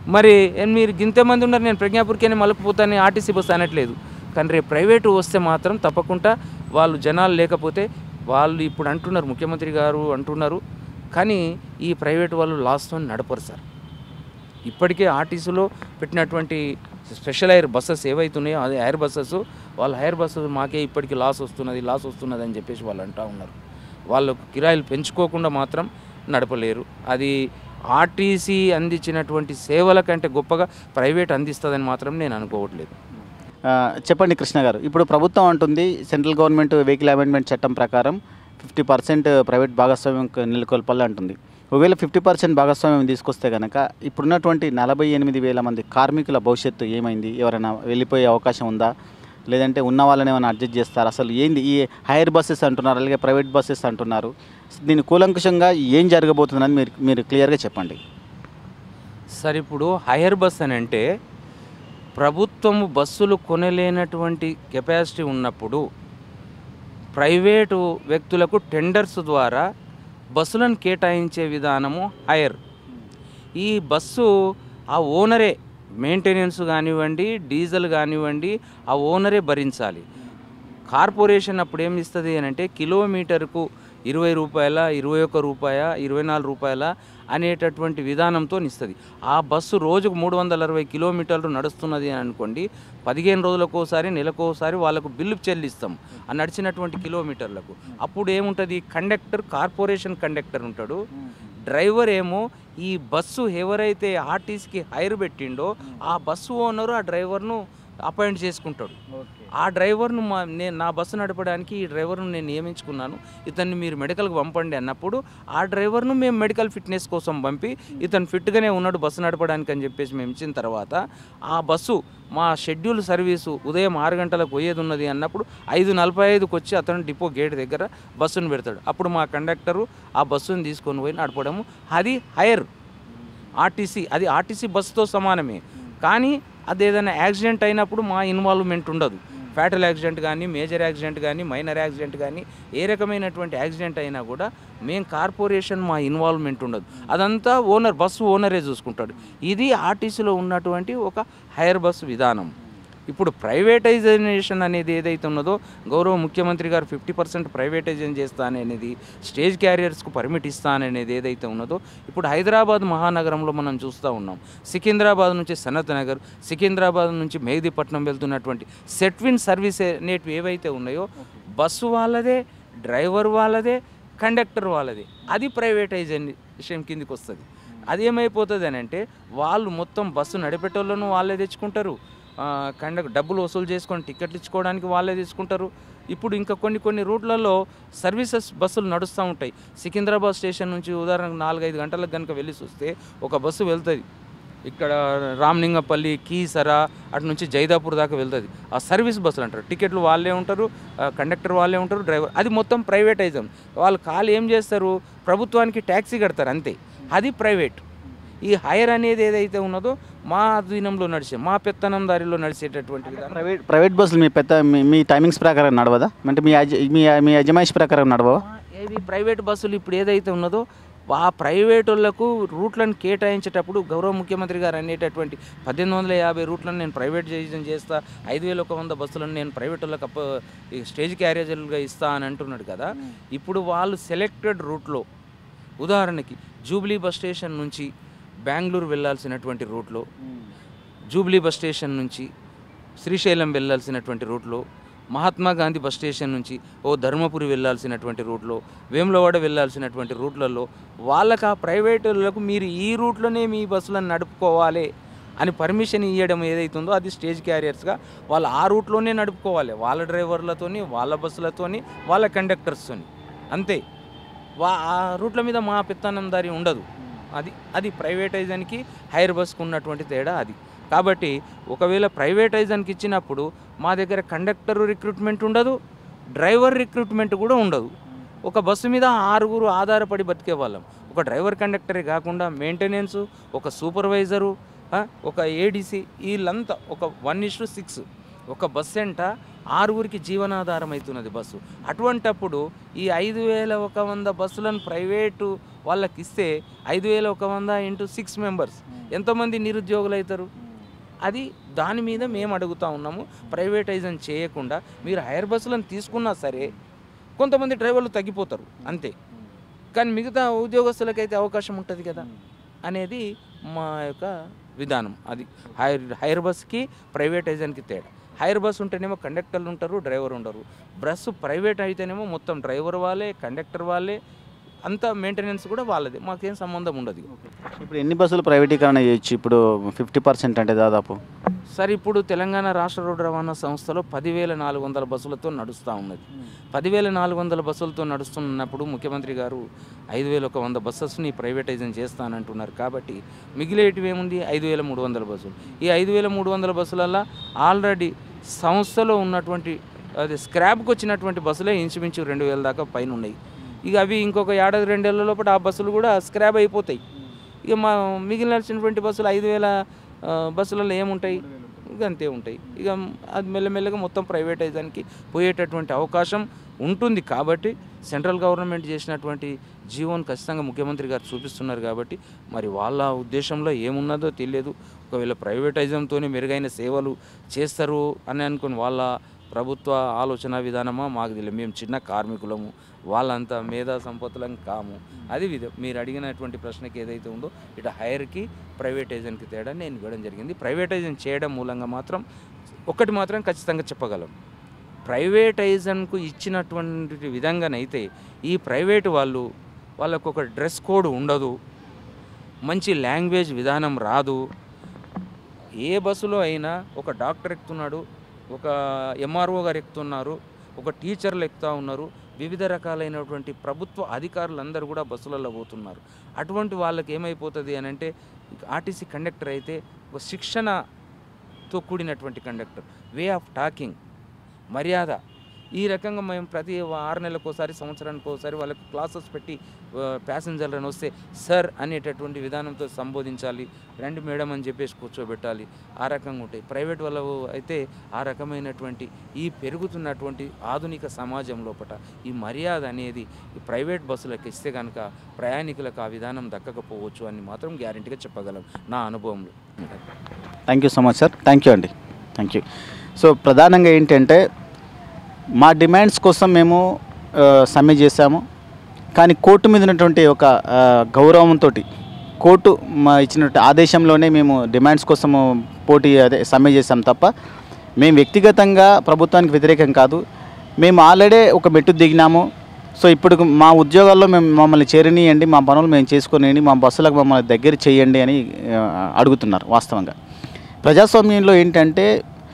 Speaker 2: మరి మీరు గింతమంది ఉన్నారు, నేను ప్రజ్ఞాపూర్కి మలుపుపోతాను ఆర్టీసీ బస్సు అనట్లేదు. కానీ రేపు ప్రైవేటు వస్తే మాత్రం తప్పకుండా వాళ్ళు జనాలు లేకపోతే వాళ్ళు ఇప్పుడు అంటున్నారు, ముఖ్యమంత్రి గారు అంటున్నారు, కానీ ఈ ప్రైవేట్ వాళ్ళు లాస్తో నడపరు సార్. ఇప్పటికే ఆర్టీసీలో పెట్టినటువంటి స్పెషల్ ఎయిర్ బస్సెస్ ఏవైతున్నాయో అది ఎయిర్ బస్సెస్, వాళ్ళ ఎయిర్ బస్సెస్ మాకే ఇప్పటికీ లాస్ వస్తున్నది అని చెప్పేసి వాళ్ళు అంటూ ఉన్నారు. వాళ్ళు కిరాయిలు పెంచుకోకుండా మాత్రం నడపలేరు. అది ఆర్టీసీ అందించినటువంటి సేవల కంటే గొప్పగా ప్రైవేట్ అందిస్తుందని మాత్రం నేను అనుకోవట్లేదు.
Speaker 1: చెప్పండి కృష్ణ గారు, ఇప్పుడు ప్రభుత్వం అంటుంది సెంట్రల్ గవర్నమెంట్ వెహికల్ అమెండ్మెంట్ చట్టం ప్రకారం 50% ప్రైవేట్ భాగస్వామ్యం నెలకొల్పాలి అంటుంది. ఒకవేళ 50% భాగస్వామ్యం తీసుకొస్తే కనుక ఇప్పుడున్నటువంటి 48,000 మంది కార్మికుల భవిష్యత్తు ఏమైంది? ఎవరైనా వెళ్ళిపోయే అవకాశం ఉందా? లేదంటే ఉన్న వాళ్ళని ఏమైనా అడ్జస్ట్ చేస్తారు? అసలు ఏంది ఈ హైర్ బస్సెస్ అంటున్నారు, అలాగే ప్రైవేట్ బస్సెస్ అంటున్నారు, దీని కూలంకుషంగా ఏం జరగబోతుందని మీరు క్లియర్గా చెప్పండి
Speaker 2: సార్. ఇప్పుడు హైర్ బస్ అని అంటే ప్రభుత్వం బస్సులు కొనలేనటువంటి కెపాసిటీ ఉన్నప్పుడు ప్రైవేటు వ్యక్తులకు టెండర్స్ ద్వారా బస్సులను కేటాయించే విధానము హైర్. ఈ బస్సు ఆ ఓనరే మెయింటెనెన్స్ కానివ్వండి, డీజిల్ కానివ్వండి, ఆ ఓనరే భరించాలి. కార్పొరేషన్ అప్పుడు ఏమి ఇస్తుంది అని అంటే కిలోమీటర్కు 20 రూపాయల, 21 రూపాయ, 24 రూపాయల అనేటటువంటి విధానంతో ఇస్తుంది. ఆ బస్సు రోజుకు 360 కిలోమీటర్లు నడుస్తున్నది అని అనుకోండి, 15 రోజులకోసారి, నెలకోసారి వాళ్ళకు బిల్లు చెల్లిస్తాం ఆ నడిచినటువంటి కిలోమీటర్లకు. అప్పుడు ఏముంటుంది, కండక్టర్ కార్పొరేషన్ కండక్టర్ ఉంటాడు, డ్రైవర్ ఏమో ఈ బస్సు ఎవరైతే ఆర్టీసీకి హైర్ పెట్టిండో ఆ బస్సు ఓనరు ఆ డ్రైవర్ను అపాయింట్ చేసుకుంటాడు. ఆ డ్రైవర్ను నా బస్సు నడపడానికి ఈ డ్రైవర్ను నేను నియమించుకున్నాను, ఇతన్ని మీరు మెడికల్కి పంపండి అన్నప్పుడు ఆ డ్రైవర్ను మేము మెడికల్ ఫిట్నెస్ కోసం పంపి ఇతను ఫిట్గానే ఉన్నాడు బస్సు నడపడానికి అని చెప్పేసి మేము ఇచ్చిన తర్వాత ఆ బస్సు మా షెడ్యూల్ సర్వీసు ఉదయం 6 గంటలకు పోయేది ఉన్నది అన్నప్పుడు 5:45కి వచ్చి అతను డిపో గేట్ దగ్గర బస్సును పెడతాడు. అప్పుడు మా కండక్టరు ఆ బస్సును తీసుకొని పోయి నడపడము, అది హైర్ ఆర్టీసీ. అది ఆర్టీసీ బస్సుతో సమానమే. కానీ అది ఏదైనా యాక్సిడెంట్ అయినప్పుడు మా ఇన్వాల్వ్మెంట్ ఉండదు. ఫ్యాటల్ యాక్సిడెంట్ కానీ, మేజర్ యాక్సిడెంట్ కానీ, మైనర్ యాక్సిడెంట్ కానీ, ఏ రకమైనటువంటి యాక్సిడెంట్ అయినా కూడా మేము కార్పొరేషన్ మా ఇన్వాల్వ్మెంట్ ఉండదు. అదంతా ఓనర్, బస్సు ఓనరే చూసుకుంటాడు. ఇది ఆర్టీసీలో ఉన్నటువంటి ఒక హైర్ బస్సు విధానం. ఇప్పుడు ప్రైవేటైజేషన్ అనేది ఏదైతే ఉన్నదో గౌరవ ముఖ్యమంత్రి గారు 50% ప్రైవేటైజేషన్ చేస్తాననేది, స్టేజ్ క్యారియర్స్కు పర్మిట్ ఇస్తాననేది ఏదైతే ఉన్నదో ఇప్పుడు హైదరాబాద్ మహానగరంలో మనం చూస్తూ ఉన్నాం. సికింద్రాబాద్ నుంచి సనత్ నగర్, సికింద్రాబాద్ నుంచి మెహదీపట్నం వెళ్తున్నటువంటి సెట్విన్ సర్వీస్ అనేటివి ఏవైతే ఉన్నాయో బస్సు వాళ్ళదే, డ్రైవర్ వాళ్ళదే, కండక్టర్ వాళ్ళదే. అది ప్రైవేటైజేషన్ కిందికి వస్తుంది. అదేమైపోతుంది అని అంటే వాళ్ళు మొత్తం బస్సు నడిపేటోళ్ళను వాళ్ళే తెచ్చుకుంటారు, డబ్బులు వసూలు చేసుకొని టికెట్లు ఇచ్చుకోవడానికి వాళ్ళే తీసుకుంటారు. ఇప్పుడు ఇంకా కొన్ని రూట్లలో సర్వీసెస్ బస్సులు నడుస్తూ ఉంటాయి. సికింద్రాబాద్ స్టేషన్ నుంచి ఉదాహరణకు 4-5 గంటలకు కనుక వెళ్ళి చూస్తే ఒక బస్సు వెళ్తుంది ఇక్కడ రామలింగపల్లి, కీసరా, అటు నుంచి జైదాపూర్ దాకా వెళ్తుంది. ఆ సర్వీస్ బస్సులు అంటారు. టికెట్లు వాళ్ళే ఉంటారు, కండక్టర్ వాళ్ళే ఉంటారు, డ్రైవర్. అది మొత్తం ప్రైవేటైజం. వాళ్ళు కాలు ఏం చేస్తారు, ప్రభుత్వానికి ట్యాక్సీ కడతారు అంతే. అది ప్రైవేట్. ఈ హైర్ అనేది ఏదైతే ఉన్నదో మా అధీనంలో నడిచే, మా పెత్తనం దారిలో నడిచేటటువంటి
Speaker 1: ప్రైవేట్ బస్సులు మీ టైమింగ్స్ ప్రకారం నడవదా? అంటే మీ యజమాయిషి ప్రకారం నడవవా?
Speaker 2: ఏవి ప్రైవేట్ బస్సులు ఇప్పుడు ఏదైతే ఉన్నదో ఆ ప్రైవేట్ వాళ్ళకు రూట్లను కేటాయించేటప్పుడు గౌరవ ముఖ్యమంత్రి గారు అనేటటువంటి 1850 రూట్లను నేను ప్రైవేటైజేషన్ చేస్తా, 5100 బస్సులను నేను ప్రైవేట్ వాళ్ళకు స్టేజ్ క్యారేజర్లుగా ఇస్తా అని అంటున్నాడు కదా. ఇప్పుడు వాళ్ళు సెలెక్టెడ్ రూట్లో ఉదాహరణకి జూబ్లీ బస్ స్టేషన్ నుంచి బెంగళూరు వెళ్ళాల్సినటువంటి రూట్లో, జూబ్లీ బస్ స్టేషన్ నుంచి శ్రీశైలం వెళ్ళాల్సినటువంటి రూట్లో, మహాత్మా గాంధీ బస్ స్టేషన్ నుంచి ధర్మపురి వెళ్ళాల్సినటువంటి రూట్లో, వేములవాడ వెళ్ళాల్సినటువంటి రూట్లలో వాళ్ళకి ఆ ప్రైవేటులకు మీరు ఈ రూట్లోనే మీ బస్సులను నడుపుకోవాలి అని పర్మిషన్ ఇవ్వడం ఏదైతుందో అది స్టేజ్ క్యారియర్స్గా వాళ్ళు ఆ రూట్లోనే నడుపుకోవాలి, వాళ్ళ డ్రైవర్లతోని, వాళ్ళ బస్సులతోని, వాళ్ళ కండక్టర్స్తోని, అంతే. ఆ రూట్ల మీద మా పెత్తనందారి ఉండదు. అది ప్రైవేటైజన్కి హైర్ బస్కు ఉన్నటువంటి తేడా అది. కాబట్టి ఒకవేళ ప్రైవేటైజన్కి ఇచ్చినప్పుడు మా దగ్గర కండక్టర్ రిక్రూట్మెంట్ ఉండదు, డ్రైవర్ రిక్రూట్మెంట్ కూడా ఉండదు. ఒక బస్సు మీద 6 ఆధారపడి బతికే వాళ్ళం. ఒక డ్రైవర్ కండక్టరే కాకుండా మెయింటెనెన్సు, ఒక సూపర్వైజరు, ఒక ఏడీసీ, వీళ్ళంతా ఒక 1:6 ఒక బస్సు ఎంట 6 జీవనాధారం అవుతున్నది బస్సు. అటువంటప్పుడు ఈ 5100 బస్సులను ప్రైవేటు వాళ్ళకి ఇస్తే 5100 ఇంటూ 6 మెంబర్స్ ఎంతమంది నిరుద్యోగులు అవుతారు? అది దాని మీద మేము అడుగుతూ ఉన్నాము. ప్రైవేటైజేషన్ చేయకుండా మీరు హైర్ బస్సులను తీసుకున్నా సరే కొంతమంది డ్రైవర్లు తగ్గిపోతారు అంతే, కానీ మిగతా ఉద్యోగస్తులకైతే అవకాశం ఉంటుంది కదా అనేది మా యొక్క విధానం. అది హైర్ బస్కి ప్రైవేటైజేషన్కి తేడా. హైర్ బస్ ఉంటేనేమో కండక్టర్లు ఉంటారు, డ్రైవర్ ఉండరు. బస్సు ప్రైవేట్ అయితేనేమో మొత్తం డ్రైవర్ వాళ్ళే, కండక్టర్ వాళ్ళే, అంత మెయింటెనెన్స్ కూడా వాళ్ళది, మాకేం సంబంధం ఉండదు.
Speaker 1: ఇప్పుడు ఎన్ని బస్సులు ప్రైవేటీకరణ చేయొచ్చు ఇప్పుడు 50% అంటే దాదాపు?
Speaker 2: సార్ ఇప్పుడు తెలంగాణ రాష్ట్ర రోడ్డు రవాణా సంస్థలో 10,400 బస్సులతో నడుస్తూ ఉన్నది. 10,400 బస్సులతో నడుస్తున్నప్పుడు ముఖ్యమంత్రి గారు 5,100 బస్సెస్ని ప్రైవేటైజేషన్ చేస్తానంటున్నారు. కాబట్టి మిగిలేటివి ఏముంది? 5,300 బస్సులు. ఈ 5,300 బస్సులల్లో ఆల్రెడీ సంస్థలో ఉన్నటువంటి అది స్క్రాప్కి వచ్చినటువంటి బస్సులే ఇంచుమించు 2,000 దాకా పైన ఉన్నాయి. ఇక అవి ఇంకొక 1-2 లోపల ఆ బస్సులు కూడా స్క్రాప్ అయిపోతాయి. ఇక మా మిగిలినటువంటి బస్సులు 5,000 బస్సులలో ఏముంటాయి? ఇక అంతే ఉంటాయి. ఇక అది మెల్లమెల్లగా మొత్తం ప్రైవేటైజేషన్కి పోయేటటువంటి అవకాశం ఉంటుంది. కాబట్టి సెంట్రల్ గవర్నమెంట్ చేసినటువంటి జీవోని ఖచ్చితంగా ముఖ్యమంత్రి గారు చూపిస్తున్నారు. కాబట్టి మరి వాళ్ళ ఉద్దేశంలో ఏమున్నదో తెలియదు. ఒకవేళ ప్రైవేటైజేషన్తోనే మెరుగైన సేవలు చేస్తారు అని అనుకుని వాళ్ళ ప్రభుత్వ ఆలోచన విధానమా మాకు తెలియదు. మేము చిన్న కార్మికులము, వాళ్ళంతా మేధా సంపత్తులం కాము. అది మీరు అడిగినటువంటి ప్రశ్నకి ఏదైతే ఉందో ఇటు హైర్కి ప్రైవేటైజేషన్కి తేడా నేను ఇవ్వడం జరిగింది. ప్రైవేటైజేషన్ చేయడం మూలంగా మాత్రం ఒకటి మాత్రం ఖచ్చితంగా చెప్పగలం, ప్రైవేటైజేషన్కు ఇచ్చినటువంటి విధంగానైతే ఈ ప్రైవేటు వాళ్ళకు ఒక డ్రెస్ కోడ్ ఉండదు, మంచి లాంగ్వేజ్ విధానం రాదు. ఏ బస్సులో అయినా ఒక డాక్టర్ ఎక్కుతున్నాడు, ఒక ఎంఆర్ఓ గారు ఎక్కుతున్నారు, ఒక టీచర్లు ఎక్కుతూ ఉన్నారు, వివిధ రకాలైనటువంటి ప్రభుత్వ అధికారులందరూ కూడా బస్సులలో పోతున్నారు. అటువంటి వాళ్ళకి ఏమైపోతుంది అని అంటే ఆర్టీసీ కండక్టర్ అయితే ఒక శిక్షణతో కూడినటువంటి కండక్టర్, వే ఆఫ్ టాకింగ్, మర్యాద, ఈ రకంగా మేము ప్రతి 6 నెలలకు ఒకసారి, సంవత్సరానికి ఒకసారి వాళ్ళకు క్లాసెస్ పెట్టి ప్యాసింజర్లను వస్తే సార్ అనేటటువంటి విధానంతో సంబోధించాలి, రండి మేడం అని చెప్పేసి కూర్చోబెట్టాలి. ఆ రకంగా ఉంటాయి. ప్రైవేట్ వాళ్ళు అయితే ఆ రకమైనటువంటి ఈ పెరుగుతున్నటువంటి ఆధునిక సమాజం లోపల ఈ మర్యాద అనేది ఈ ప్రైవేట్ బస్సులకు ఇస్తే కనుక ప్రయాణికులకు ఆ విధానం దక్కకపోవచ్చు అని మాత్రం గ్యారెంటీగా చెప్పగలం నా అనుభవంలో.
Speaker 1: Thank you so much sir. Thank you అండి. Thank you. సో ప్రధానంగా ఏంటంటే మా డిమాండ్స్ కోసం మేము సమ్మె చేశాము. కానీ కోర్టు మీద ఉన్నటువంటి ఒక గౌరవంతో కోర్టు మా ఇచ్చినటువంటి ఆదేశంలోనే మేము డిమాండ్స్ కోసము సమ్మె చేశాం తప్ప మేము వ్యక్తిగతంగా ప్రభుత్వానికి వ్యతిరేకం కాదు. మేము ఆల్రెడీ ఒక మెట్టు దిగినాము. సో ఇప్పుడు మా ఉద్యోగాల్లో మమ్మల్ని చేరనీయండి, మా పనులు మేము చేసుకునేయండి, మా బస్సులకు మమ్మల్ని దగ్గర చేయండి అని అడుగుతున్నారు. వాస్తవంగా ప్రజాస్వామ్యంలో ఏంటంటే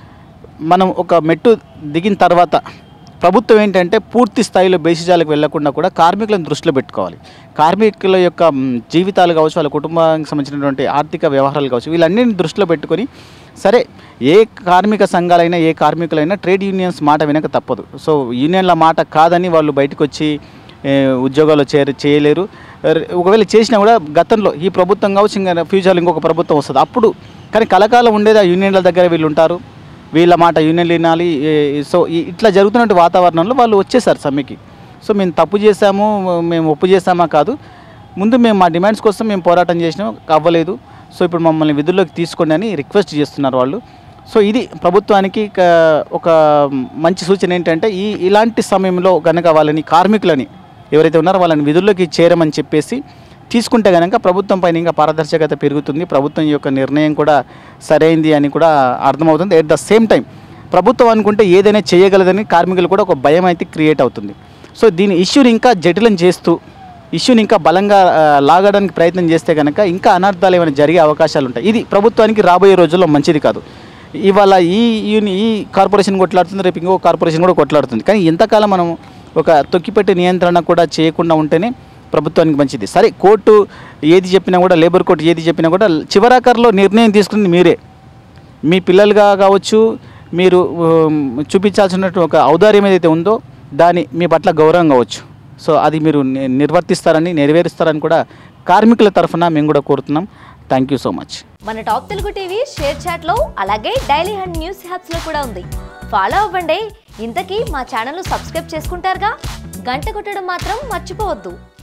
Speaker 1: మనం ఒక మెట్టు దిగిన తర్వాత ప్రభుత్వం ఏంటంటే పూర్తి స్థాయిలో బేసిజాలకు వెళ్లకుండా కూడా కార్మికులను దృష్టిలో పెట్టుకోవాలి. కార్మికుల యొక్క జీవితాలు కావచ్చు, వాళ్ళ కుటుంబానికి సంబంధించినటువంటి ఆర్థిక వ్యవహారాలు కావచ్చు, వీళ్ళన్నింటిని దృష్టిలో పెట్టుకొని సరే ఏ కార్మిక సంఘాలైనా ఏ కార్మికులైనా ట్రేడ్ యూనియన్స్ మాట వినక తప్పదు. సో యూనియన్ల మాట కాదని వాళ్ళు బయటకు వచ్చి ఉద్యోగాలు చేయలేరు. ఒకవేళ చేసినా కూడా గతంలో ఈ ప్రభుత్వం కావచ్చు, ఇంకా ఫ్యూచర్లో ఇంకొక ప్రభుత్వం వస్తుంది అప్పుడు. కానీ కలకాలం ఉండేది ఆ యూనియన్ల దగ్గర వీళ్ళు ఉంటారు, వీళ్ళ మాట యూనియన్లు వినాలి. సో ఇట్లా జరుగుతున్న వాతావరణంలో వాళ్ళు వచ్చేసారు సమ్మెకి. సో మేము తప్పు చేశాము, మేము ఒప్పు చేశామా కాదు, ముందు మేము మా డిమాండ్స్ కోసం మేము పోరాటం చేసినాం, అవ్వలేదు. సో ఇప్పుడు మమ్మల్ని విధుల్లోకి తీసుకోండి అని రిక్వెస్ట్ చేస్తున్నారు వాళ్ళు. సో ఇది ప్రభుత్వానికి ఒక మంచి సూచన ఏంటంటే ఇలాంటి సమయంలో కనుక వాళ్ళని కార్మికులని ఎవరైతే ఉన్నారో వాళ్ళని విధుల్లోకి చేరమని చెప్పేసి తీసుకుంటే కనుక ప్రభుత్వం పైన ఇంకా పారదర్శకత పెరుగుతుంది, ప్రభుత్వం యొక్క నిర్ణయం కూడా సరైంది అని కూడా అర్థమవుతుంది. ఎట్ ద సేమ్ టైం ప్రభుత్వం అనుకుంటే ఏదైనా చేయగలదని కార్మికులు కూడా ఒక భయం అయితే క్రియేట్ అవుతుంది. సో దీని ఇష్యూని ఇంకా జటిలం చేస్తూ ఇష్యూని ఇంకా బలంగా లాగడానికి ప్రయత్నం చేస్తే కనుక ఇంకా అనర్థాలు ఏమైనా జరిగే అవకాశాలు ఉంటాయి. ఇది ప్రభుత్వానికి రాబోయే రోజుల్లో మంచిది కాదు. ఇవాళ ఈ కార్పొరేషన్ కొట్లాడుతుంది, రేపు ఇంకో కార్పొరేషన్ కూడా కొట్లాడుతుంది. కానీ ఎంతకాలం మనం ఒక తొక్కిపెట్టి నియంత్రణ కూడా చేయకుండా ఉంటేనే ప్రభుత్వానికి మంచిది. సరే కోర్టు ఏది చెప్పినా కూడా, లేబర్ కోర్టు ఏది చెప్పినా కూడా చివరాఖరిలో నిర్ణయం తీసుకుని మీరే, మీ పిల్లలుగా కావచ్చు, మీరు చూపించాల్సినటువంటి ఒక ఔదార్యం ఏదైతే ఉందో దాని మీ పట్ల గౌరవం కావచ్చు. సో అది మీరు నిర్వర్తిస్తారని, నెరవేరుస్తారని కూడా కార్మికుల తరఫున మేము కూడా కోరుతున్నాం. Thank you so much.
Speaker 4: మన టాప్ తెలుగు టీవీ షేర్ చాట్లో అలాగే డైలీ హండ్ న్యూస్ హ్యాప్స్లో కూడా ఉంది. ఫాలో అవ్వండి. ఇంతకీ మా ఛానల్ సబ్స్క్రైబ్ చేసుకుంటారుగా, గంట కొట్టడం మాత్రం మర్చిపోవద్దు.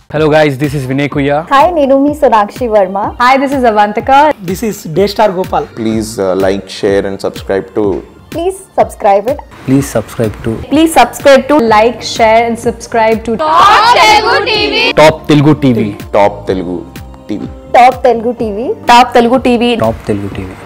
Speaker 5: Hello guys, this is Vinay Kuya.
Speaker 6: Hi, నేను మీ Sonakshi Varma.
Speaker 7: Hi, this is Avantika.
Speaker 8: This is Daystar Gopal.
Speaker 9: Please like, share and subscribe to
Speaker 6: Please subscribe it.
Speaker 5: Please subscribe to
Speaker 7: Please subscribe to like, share and subscribe to
Speaker 5: Top Telugu TV.
Speaker 9: Top Telugu TV.
Speaker 6: Top Telugu TV.
Speaker 7: Top Telugu TV.
Speaker 5: Top Telugu TV.